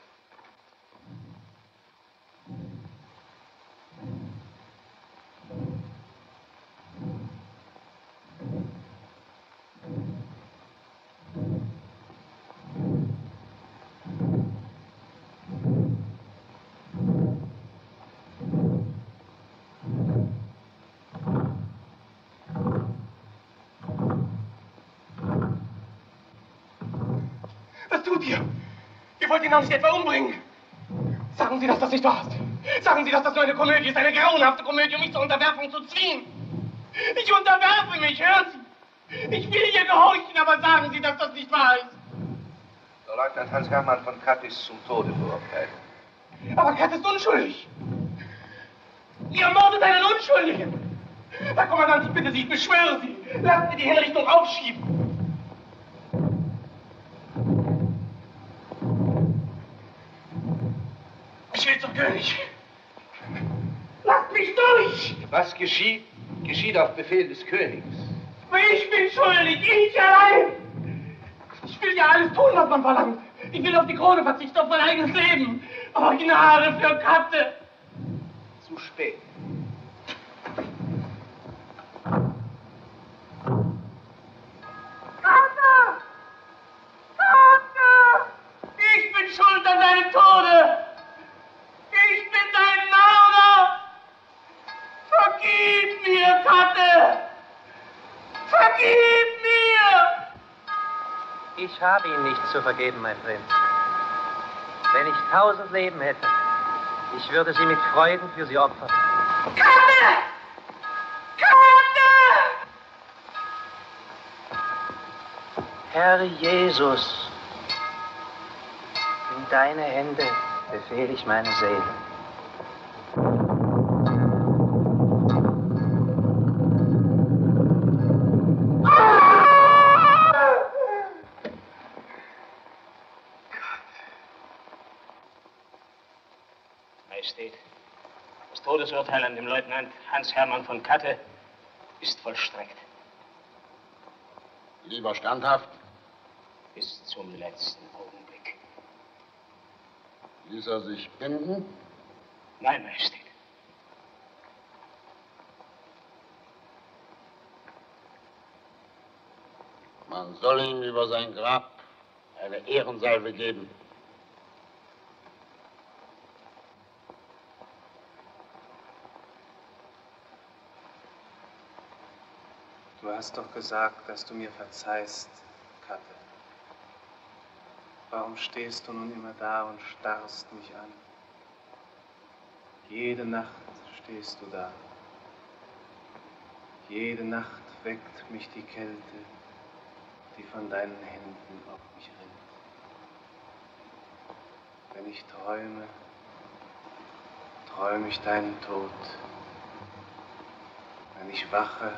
Was tut ihr? Ihr wollt ihn auch nicht etwa umbringen. Sagen Sie, dass das nicht wahr ist. Sagen Sie, dass das nur eine Komödie ist, eine grauenhafte Komödie, um mich zur Unterwerfung zu zwingen. Ich unterwerfe mich, hören Sie. Ich will ihr gehorchen, aber sagen Sie, dass das nicht wahr ist.
Der Leutnant Hans-Hermann von Katt ist zum Tode verurteilt.
Aber Katt ist unschuldig. Ihr mordet einen Unschuldigen. Herr Kommandant, ich bitte Sie, ich beschwöre Sie. Lassen Sie die Hinrichtung aufschieben. Ich will zum König. Lasst mich durch!
Was geschieht, geschieht auf Befehl des Königs.
Ich bin schuldig, ich allein! Ich will ja alles tun, was man verlangt. Ich will auf die Krone verzichten, auf mein eigenes Leben. Aber Gnade für Katte!
Zu spät.
Katte! Katte! Ich bin schuld an deinem Tode! Ich bin dein Mörder! Vergib mir, Katte! Vergib mir!
Ich habe Ihnen nichts zu vergeben, mein Prinz. Wenn ich tausend Leben hätte, ich würde sie mit Freuden für Sie opfern.
Katte! Katte!
Herr Jesus, in deine Hände befehle ich meine Seele.
Majestät, das Todesurteil an dem Leutnant Hans-Hermann von Katte ist vollstreckt.
Lieber standhaft.
Bis zum letzten Augenblick.
Ließ er sich binden?
Nein, Majestät.
Man soll ihm über sein Grab eine Ehrensalve geben.
Du hast doch gesagt, dass du mir verzeihst, Katte. Warum stehst du nun immer da und starrst mich an? Jede Nacht stehst du da. Jede Nacht weckt mich die Kälte, die von deinen Händen auf mich rinnt. Wenn ich träume, träume ich deinen Tod. Wenn ich wache,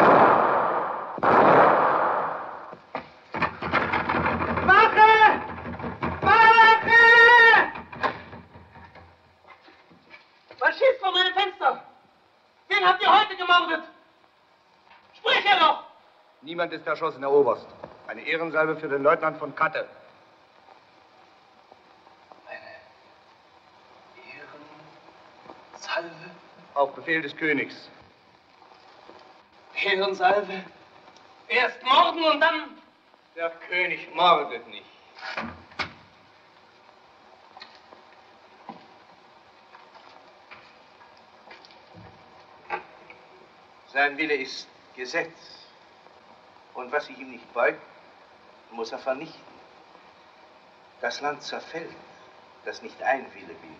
Wache! Wache! Man schießt vor meine Fenster. Wen habt ihr heute gemordet? Sprich ja doch!
Niemand ist erschossen, Herr Oberst. Eine Ehrensalve für den Leutnant von Katte.
Salve,
Auf Befehl des Königs.
Ehrensalve.
Erst morden und dann...
Der König mordet nicht. Sein Wille ist Gesetz. Und was sich ihm nicht beugt, muss er vernichten. Das Land zerfällt, das nicht ein Wille will.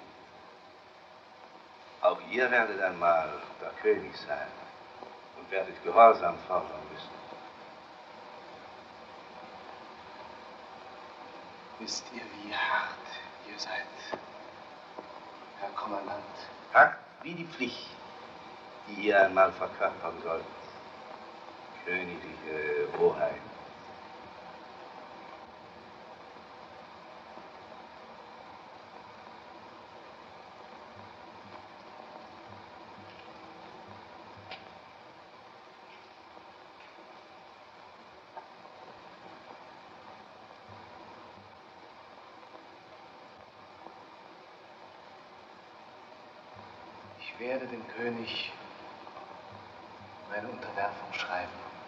Auch ihr werdet einmal der König sein und werdet Gehorsam fordern müssen.
Wisst ihr, wie hart ihr seid, Herr Kommandant?
Hart wie die Pflicht, die ihr einmal verkörpern sollt. Königliche Hoheit.
Ich werde dem König meine Unterwerfung schreiben.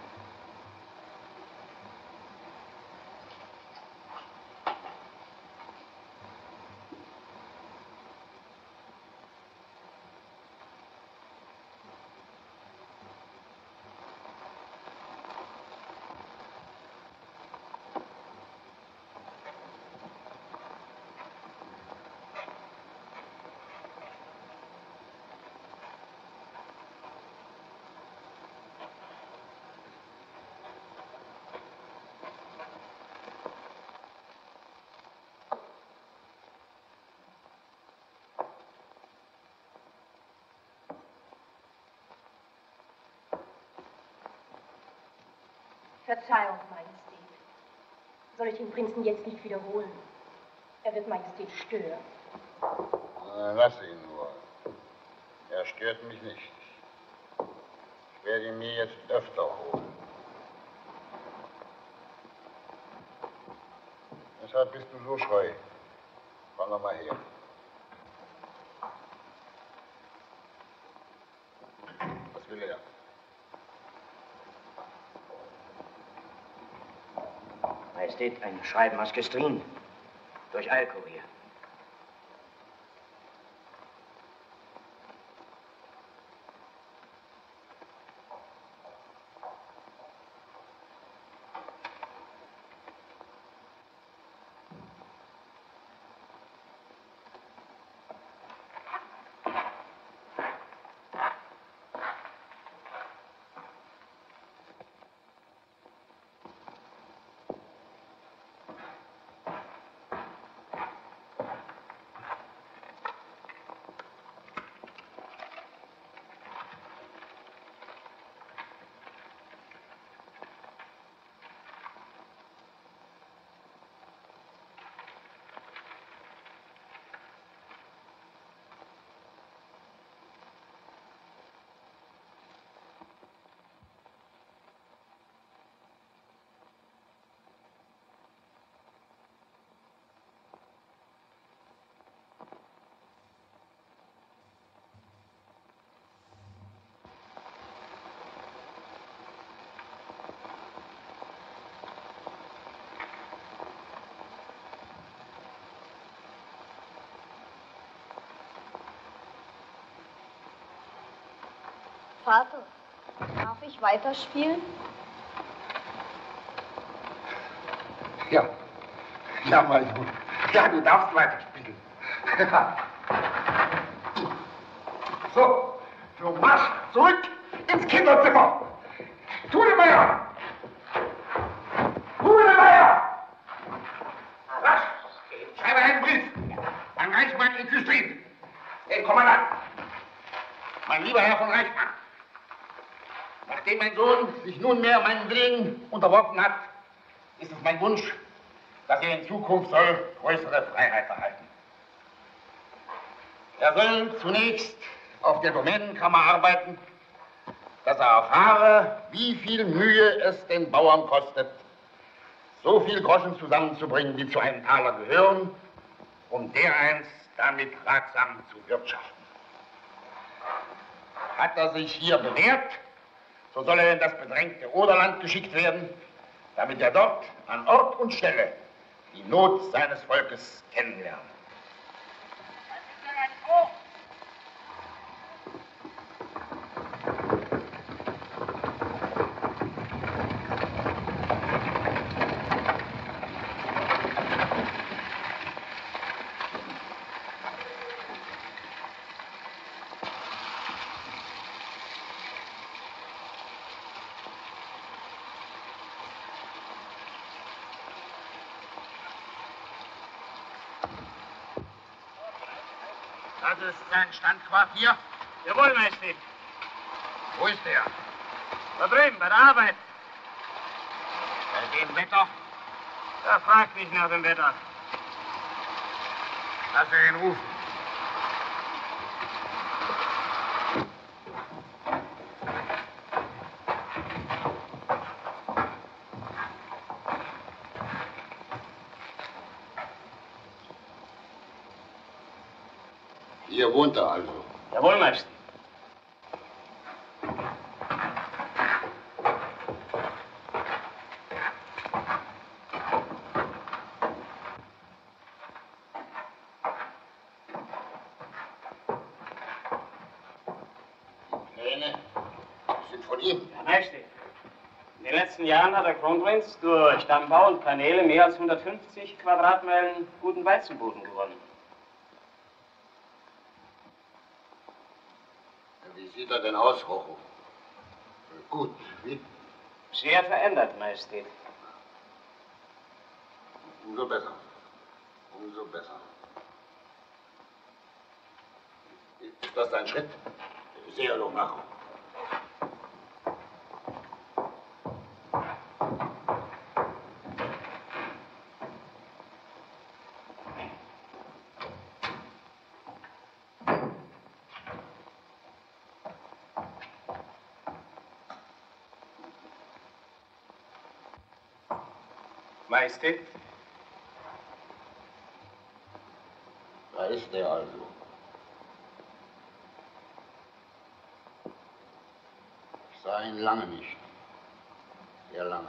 Verzeihung, Majestät. Soll ich den Prinzen jetzt nicht wiederholen? Er wird Majestät stören.
Na, lass ihn nur. Er stört mich nicht. Ich werde ihn mir jetzt öfter holen. Weshalb bist du so scheu? Komm doch mal her. Was will er?
Majestät, ein Schreiben aus Küstrin. Durch Eilkurier.
Vater, darf ich weiterspielen?
Ja. Ja, mein Sohn. Ja, du darfst weiterspielen. So, du Marsch zurück ins Kinderzimmer. Thunemeier! Thunemeier! Rasch! Schreibe einen Brief an Reichsmann in Küstrin. Den Kommandant. Mein lieber Herr von Reichmann, nachdem mein Sohn sich nunmehr meinen Willen unterworfen hat, ist es mein Wunsch, dass er in Zukunft soll größere Freiheit erhalten. Er soll zunächst auf der Domänenkammer arbeiten, dass er erfahre, wie viel Mühe es den Bauern kostet, so viel Groschen zusammenzubringen, wie zu einem Taler gehören, um dereinst damit ratsam zu wirtschaften. Hat er sich hier bewährt, so soll er in das bedrängte Oderland geschickt werden, damit er dort an Ort und Stelle die Not seines Volkes kennenlernt. Das ist sein Standquartier?
Jawohl, Majestät.
Wo ist er?
Da drüben, bei der Arbeit.
Bei dem Wetter?
Da fragt nicht nach dem Wetter.
Lass er ihn rufen. Hier wohnt er also.
Jawohl, Majestät.
Pläne sind von ihm.
Herr Majestät, in den letzten Jahren hat der Kronprinz durch Dammbau und Kanäle mehr als hundertfünfzig Quadratmeilen guten Weizenboden gewonnen.
Wie sieht er denn aus, Rocho? Gut, wie?
Sehr verändert, Majestät.
Umso besser. Umso besser. Ist das dein Schritt? Ich sehe doch nach.
Majestät?
Da ist er also. Ich sah ihn lange nicht. Sehr lange.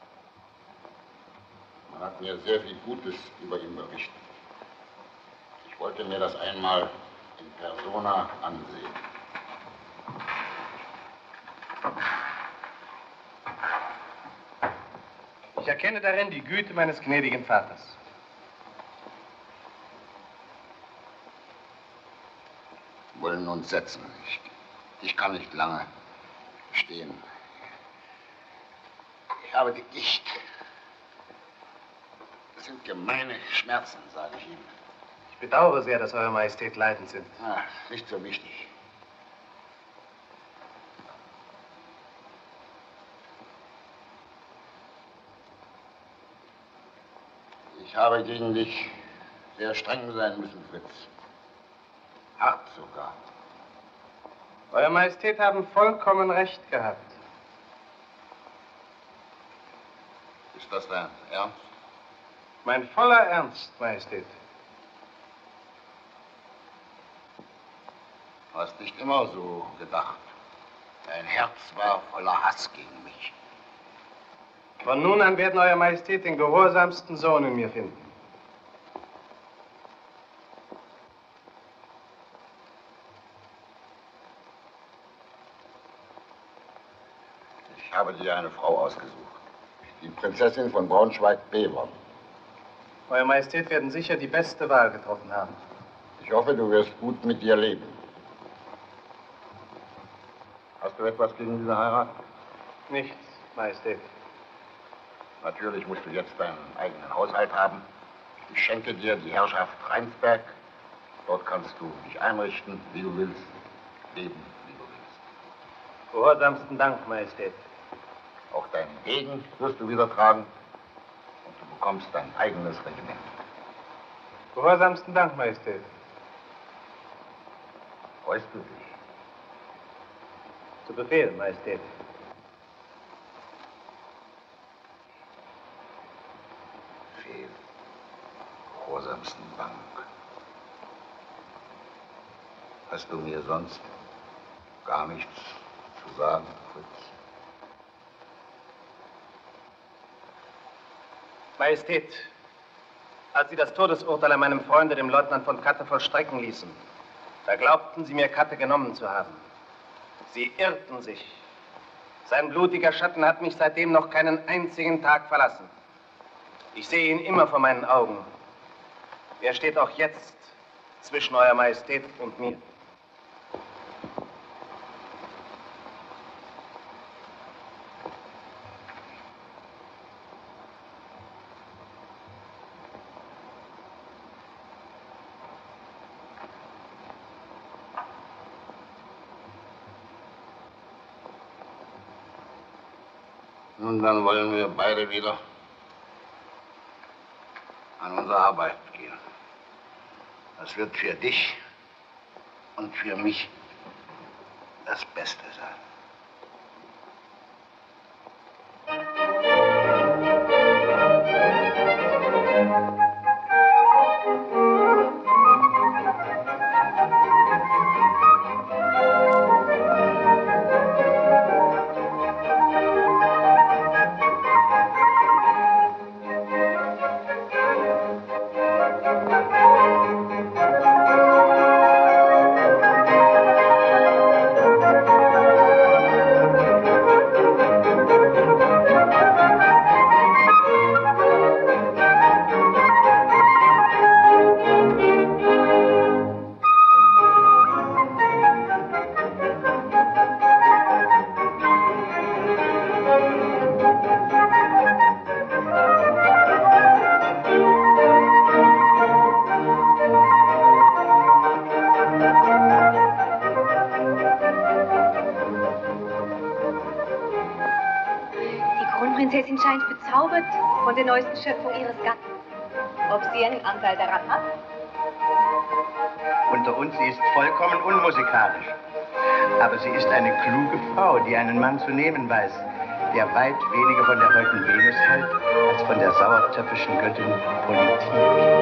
Man hat mir sehr viel Gutes über ihn berichtet. Ich wollte mir das einmal in persona ansehen.
Ich erkenne darin die Güte meines gnädigen Vaters.
Wir wollen uns setzen. Ich, ich kann nicht lange stehen. Ich habe die Gicht. Das sind gemeine Schmerzen, sage ich Ihnen.
Ich bedauere sehr, dass Eure Majestät leidend sind.
Ah, nicht so wichtig. Ich habe gegen dich sehr streng sein müssen, Fritz. Hart sogar.
Eure Majestät haben vollkommen recht gehabt.
Ist das dein Ernst?
Mein voller Ernst, Majestät.
Du hast nicht immer so gedacht. Dein Herz war voller Hass gegen mich.
Von nun an werden Euer Majestät den gehorsamsten Sohn in mir finden.
Ich habe dir eine Frau ausgesucht. Die Prinzessin von Braunschweig-Bevern.
Euer Majestät werden sicher die beste Wahl getroffen haben.
Ich hoffe, du wirst gut mit ihr leben. Hast du etwas gegen diese Heirat?
Nichts, Majestät.
Natürlich musst du jetzt deinen eigenen Haushalt haben. Ich schenke dir die Herrschaft Rheinsberg. Dort kannst du dich einrichten, wie du willst, leben, wie du willst.
Gehorsamsten Dank, Majestät.
Auch deinen Degen wirst du wieder tragen und du bekommst dein eigenes Regiment.
Gehorsamsten Dank, Majestät.
Freust du dich?
Zu Befehl, Majestät.
Befehl. Gehorsamsten Dank. Hast du mir sonst gar nichts zu sagen, Fritz?
Majestät, als Sie das Todesurteil an meinem Freunde, dem Leutnant von Katte, vollstrecken ließen, da glaubten Sie mir, Katte genommen zu haben. Sie irrten sich. Sein blutiger Schatten hat mich seitdem noch keinen einzigen Tag verlassen. Ich sehe ihn immer vor meinen Augen. Er steht auch jetzt zwischen Eurer Majestät und mir.
Nun, dann wollen wir beide wieder an unsere Arbeit gehen. Das wird für dich und für mich das Beste sein.
Prinzessin scheint bezaubert von der neuesten Schöpfung ihres Gatten. Ob sie einen Anteil daran hat?
Unter uns, sie ist vollkommen unmusikalisch. Aber sie ist eine kluge Frau, die einen Mann zu nehmen weiß, der weit weniger von der holden Venus hält, als von der sauertöpfischen Göttin Politik.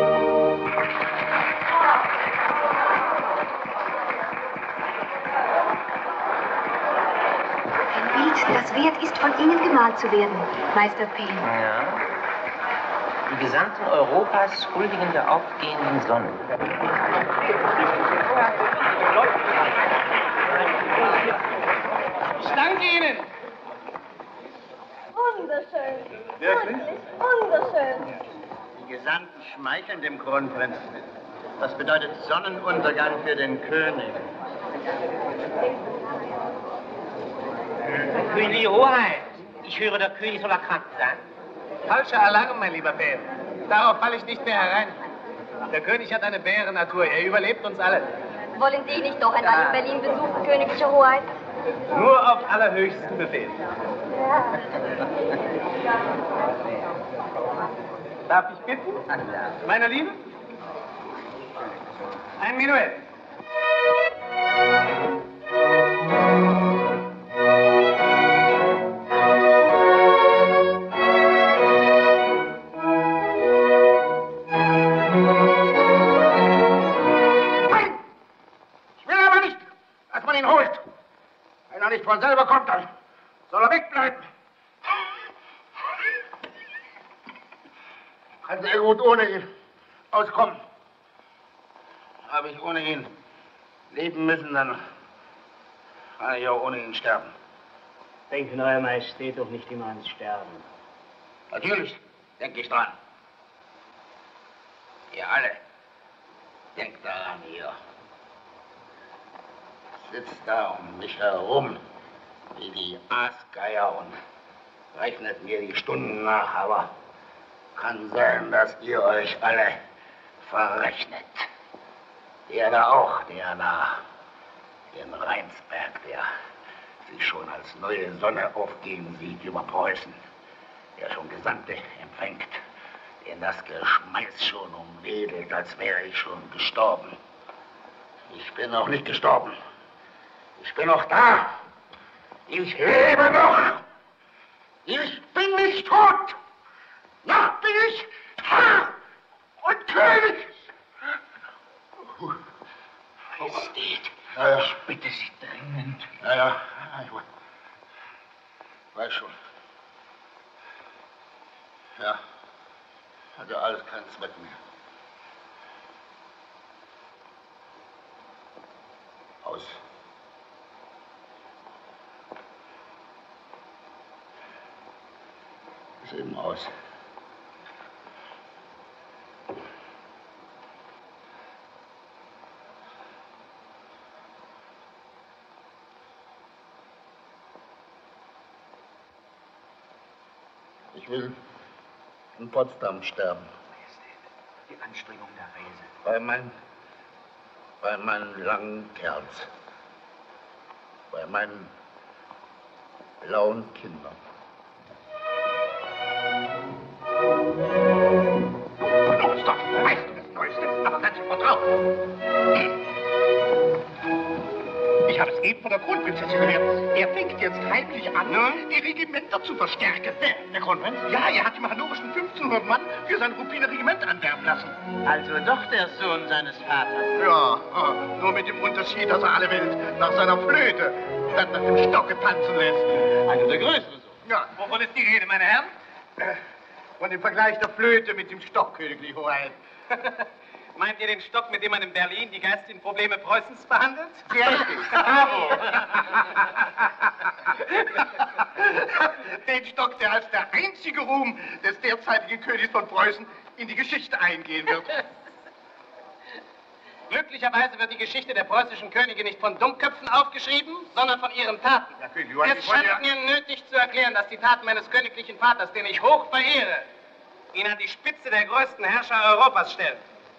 Ein Bild, das wert ist, von Ihnen gemalt zu werden, Meister Payne.
Ja. Die Gesandten Europas huldigen der aufgehenden Sonne.
Ich danke Ihnen.
Wunderschön.
Wirklich?
Wunderschön.
Die Gesandten schmeicheln dem Kronprinzen. Was bedeutet Sonnenuntergang für den König?
Königliche Hoheit, ich höre, der König soll erkrankt sein.
Falscher Alarm, mein lieber Bär. Darauf falle ich nicht mehr herein. Der König hat eine Bärennatur. Er überlebt uns alle.
Wollen Sie nicht doch einmal in Berlin besuchen, Königliche Hoheit?
Nur auf allerhöchsten Befehl. Darf ich bitten? Meine Liebe? Ein Menuett.
Nicht von selber kommt, dann soll er wegbleiben. Kann sehr gut ohne ihn auskommen. Habe ich ohne ihn leben müssen, dann kann ich auch ohne ihn sterben.
Denken Euer Majestät doch nicht immer ans Sterben.
Natürlich denke ich dran. Ihr alle denkt daran hier. Sitzt da um mich herum wie die Aasgeier und rechnet mir die Stunden nach, aber kann sein, dass ihr euch alle verrechnet. Der da auch, der da, den Rheinsberg, der sich schon als neue Sonne aufgehen sieht über Preußen, der schon Gesandte empfängt, den das Geschmeiß schon umwedelt, als wäre ich schon gestorben. Ich bin noch nicht gestorben. Ich bin noch da. Ich lebe noch. Ich bin nicht tot. Noch bin ich Herr und König. Majestät, ja, ja. Ich bitte Sie dringend. Ja, ja, ich weiß schon. Ja, hat ja alles keinen Zweck mehr. Aus. Ist eben aus. Ich will in Potsdam sterben.
Die Anstrengung der Reise.
Bei meinen, bei meinen langen Kerls. Bei meinen blauen Kindern.
Stopp, weißt du das Neueste, aber ganz vertraut. Ich habe es eben von der Kronprinzessin gehört. Er fängt jetzt heimlich an, die Regimenter zu verstärken. Wer? Der Kronprinz? Ja, er hat im Hannoverschen fünfzehnhundert Mann für sein Ruppiner Regiment anwerben lassen.
Also doch der Sohn seines Vaters.
Ja, nur mit dem Unterschied, dass er alle Welt nach seiner Flöte statt nach dem Stocke tanzen lässt.
Also der größere Sohn.
Ja.
Wovon ist die Rede, meine Herren?
Von dem Vergleich der Flöte mit dem Stock, Königliche Hoheit.
Meint ihr den Stock, mit dem man in Berlin die geistigen Probleme Preußens behandelt?
Sehr richtig. Bravo. Den Stock, der als der einzige Ruhm des derzeitigen Königs von Preußen in die Geschichte eingehen wird.
Glücklicherweise wird die Geschichte der preußischen Könige nicht von Dummköpfen aufgeschrieben, sondern von ihren Taten.
Ja, König Johann,
es scheint mir nötig zu erklären, dass die Taten meines königlichen Vaters, den ich hoch verehre, ihn an die Spitze der größten Herrscher Europas stellen.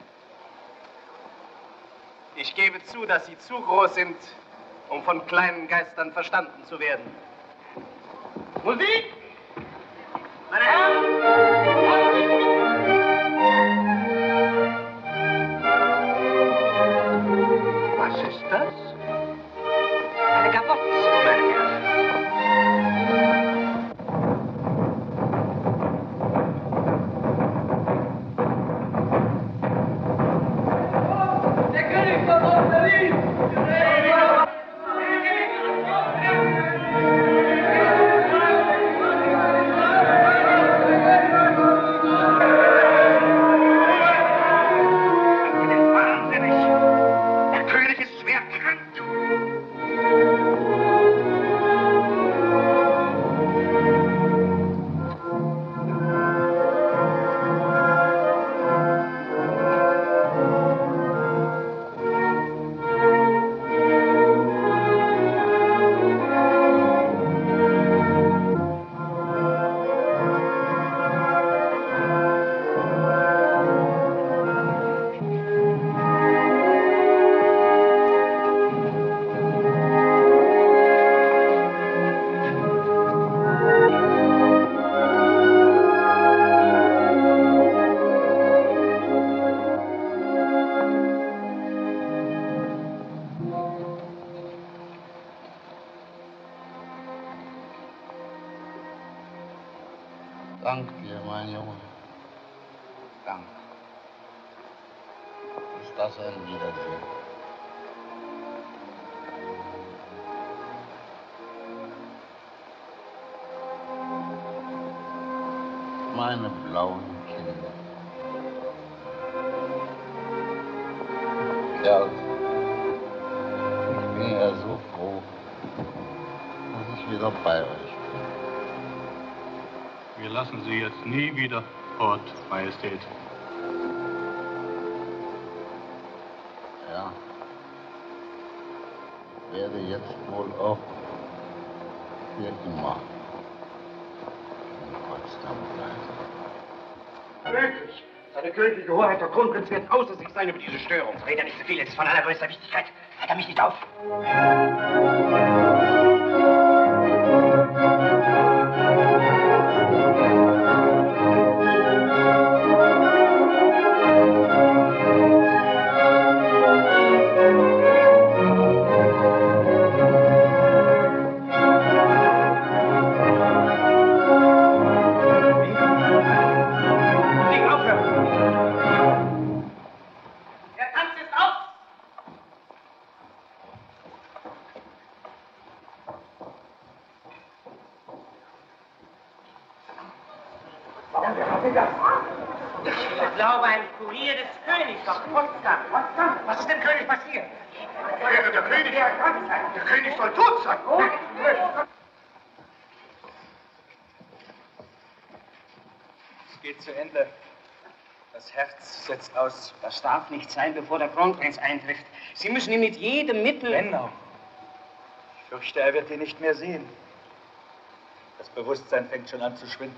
Ich gebe zu, dass sie zu groß sind, um von kleinen Geistern verstanden zu werden. Musik!
Meine Herren!
Was ist das?
Eine Gavotte.
Meine Herren.
Der König kommt aus Berlin!
Der König ist schwer krank. Dank dir, mein Junge. Dank. Ist das ein Wiedersehen? Meine blauen Kinder. Ja, ich bin ja so froh, dass ich wieder bei euch bin.
Wir lassen Sie jetzt nie wieder fort, Majestät.
Ja. Ich werde jetzt wohl auch für immer in Potsdam bleiben.
Wirklich? Seine königliche Hoheit, der Kronprinz, wird außer sich sein über diese Störung.
Rede nicht zu viel, es ist von allergrößter Wichtigkeit. Halt er mich nicht auf.
Ich glaube, ein Kurier des Königs aus Potsdam. Potsdam? Was ist dem König passiert?
Wäre der König, der König soll tot sein.
Es geht zu Ende. Das Herz setzt aus. Das darf nicht sein, bevor der Kronprinz eintrifft. Sie müssen ihn mit jedem Mittel...
Männer, ich fürchte, er wird ihn nicht mehr sehen. Das Bewusstsein fängt schon an zu schwinden.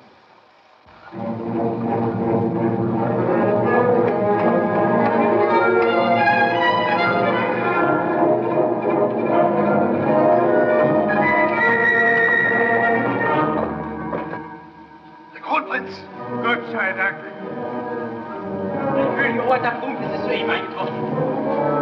Der Kronprinz! Gott sei Dank!
Der König Robert der Kronprinz ist soeben eingetroffen.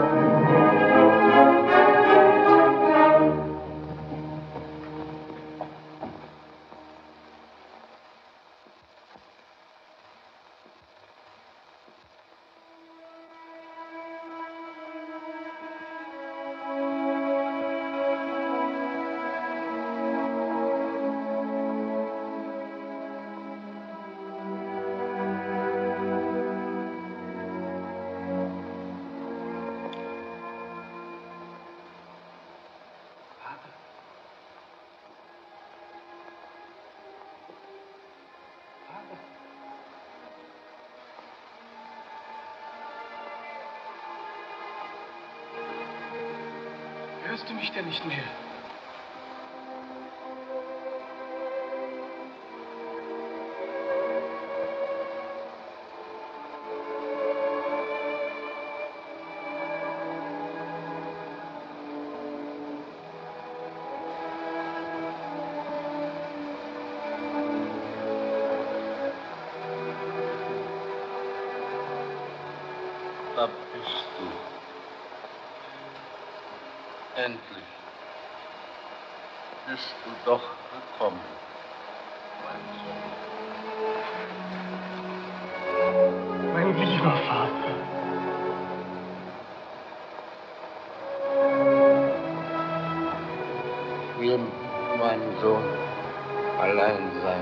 Hörst du mich denn nicht mehr?
bist du. Endlich bist du doch gekommen, mein Sohn.
Mein lieber Vater.
Ich will meinen Sohn allein sein.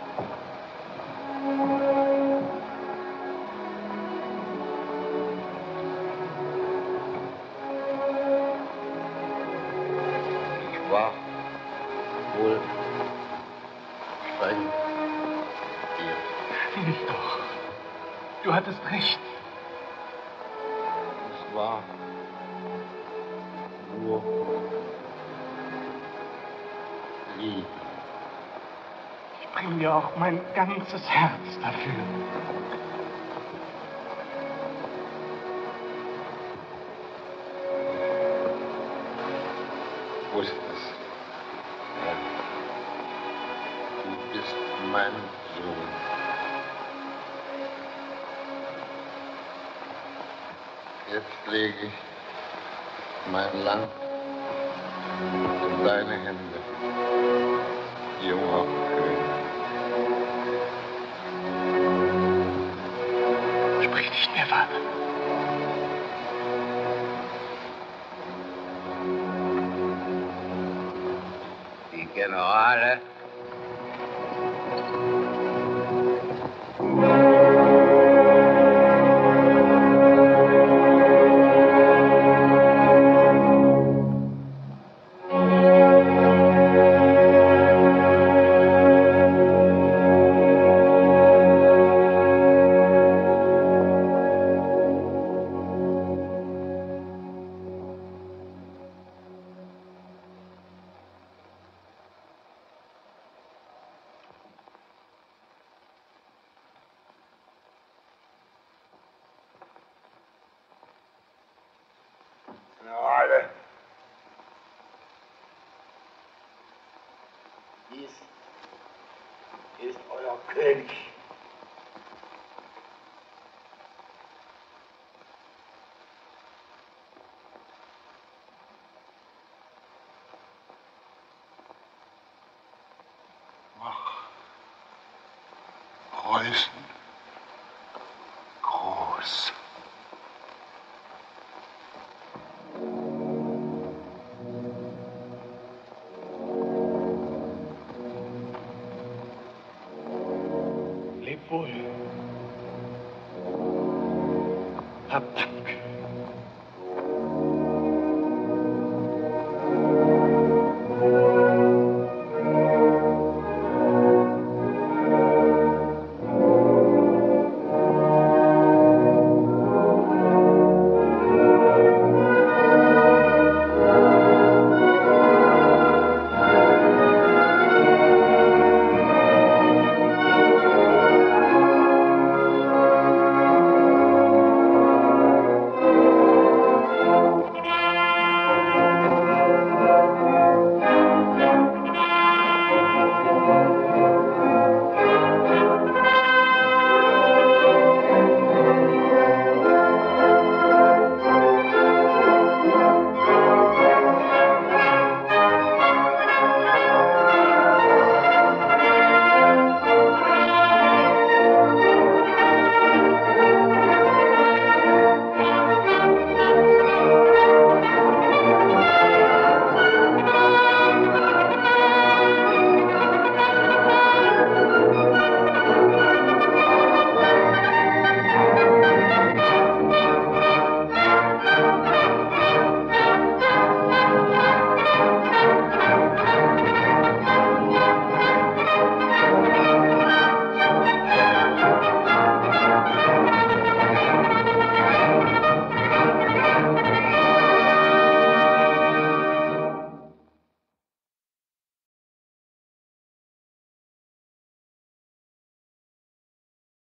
Ich war wohl streng mit dir.
Still doch. Du hattest recht.
Es war nur Liebe.
Ich bringe dir auch mein ganzes Herz dafür.
Ich wusste es. Ja. Du bist mein Sohn. Jetzt lege ich mein Land in deine Hände, junger König.
Sprich nicht mehr, Vater.
Die Generale
Generale. Dies ist euer König.
Mach Preußen groß.
Leb wohl. Papa.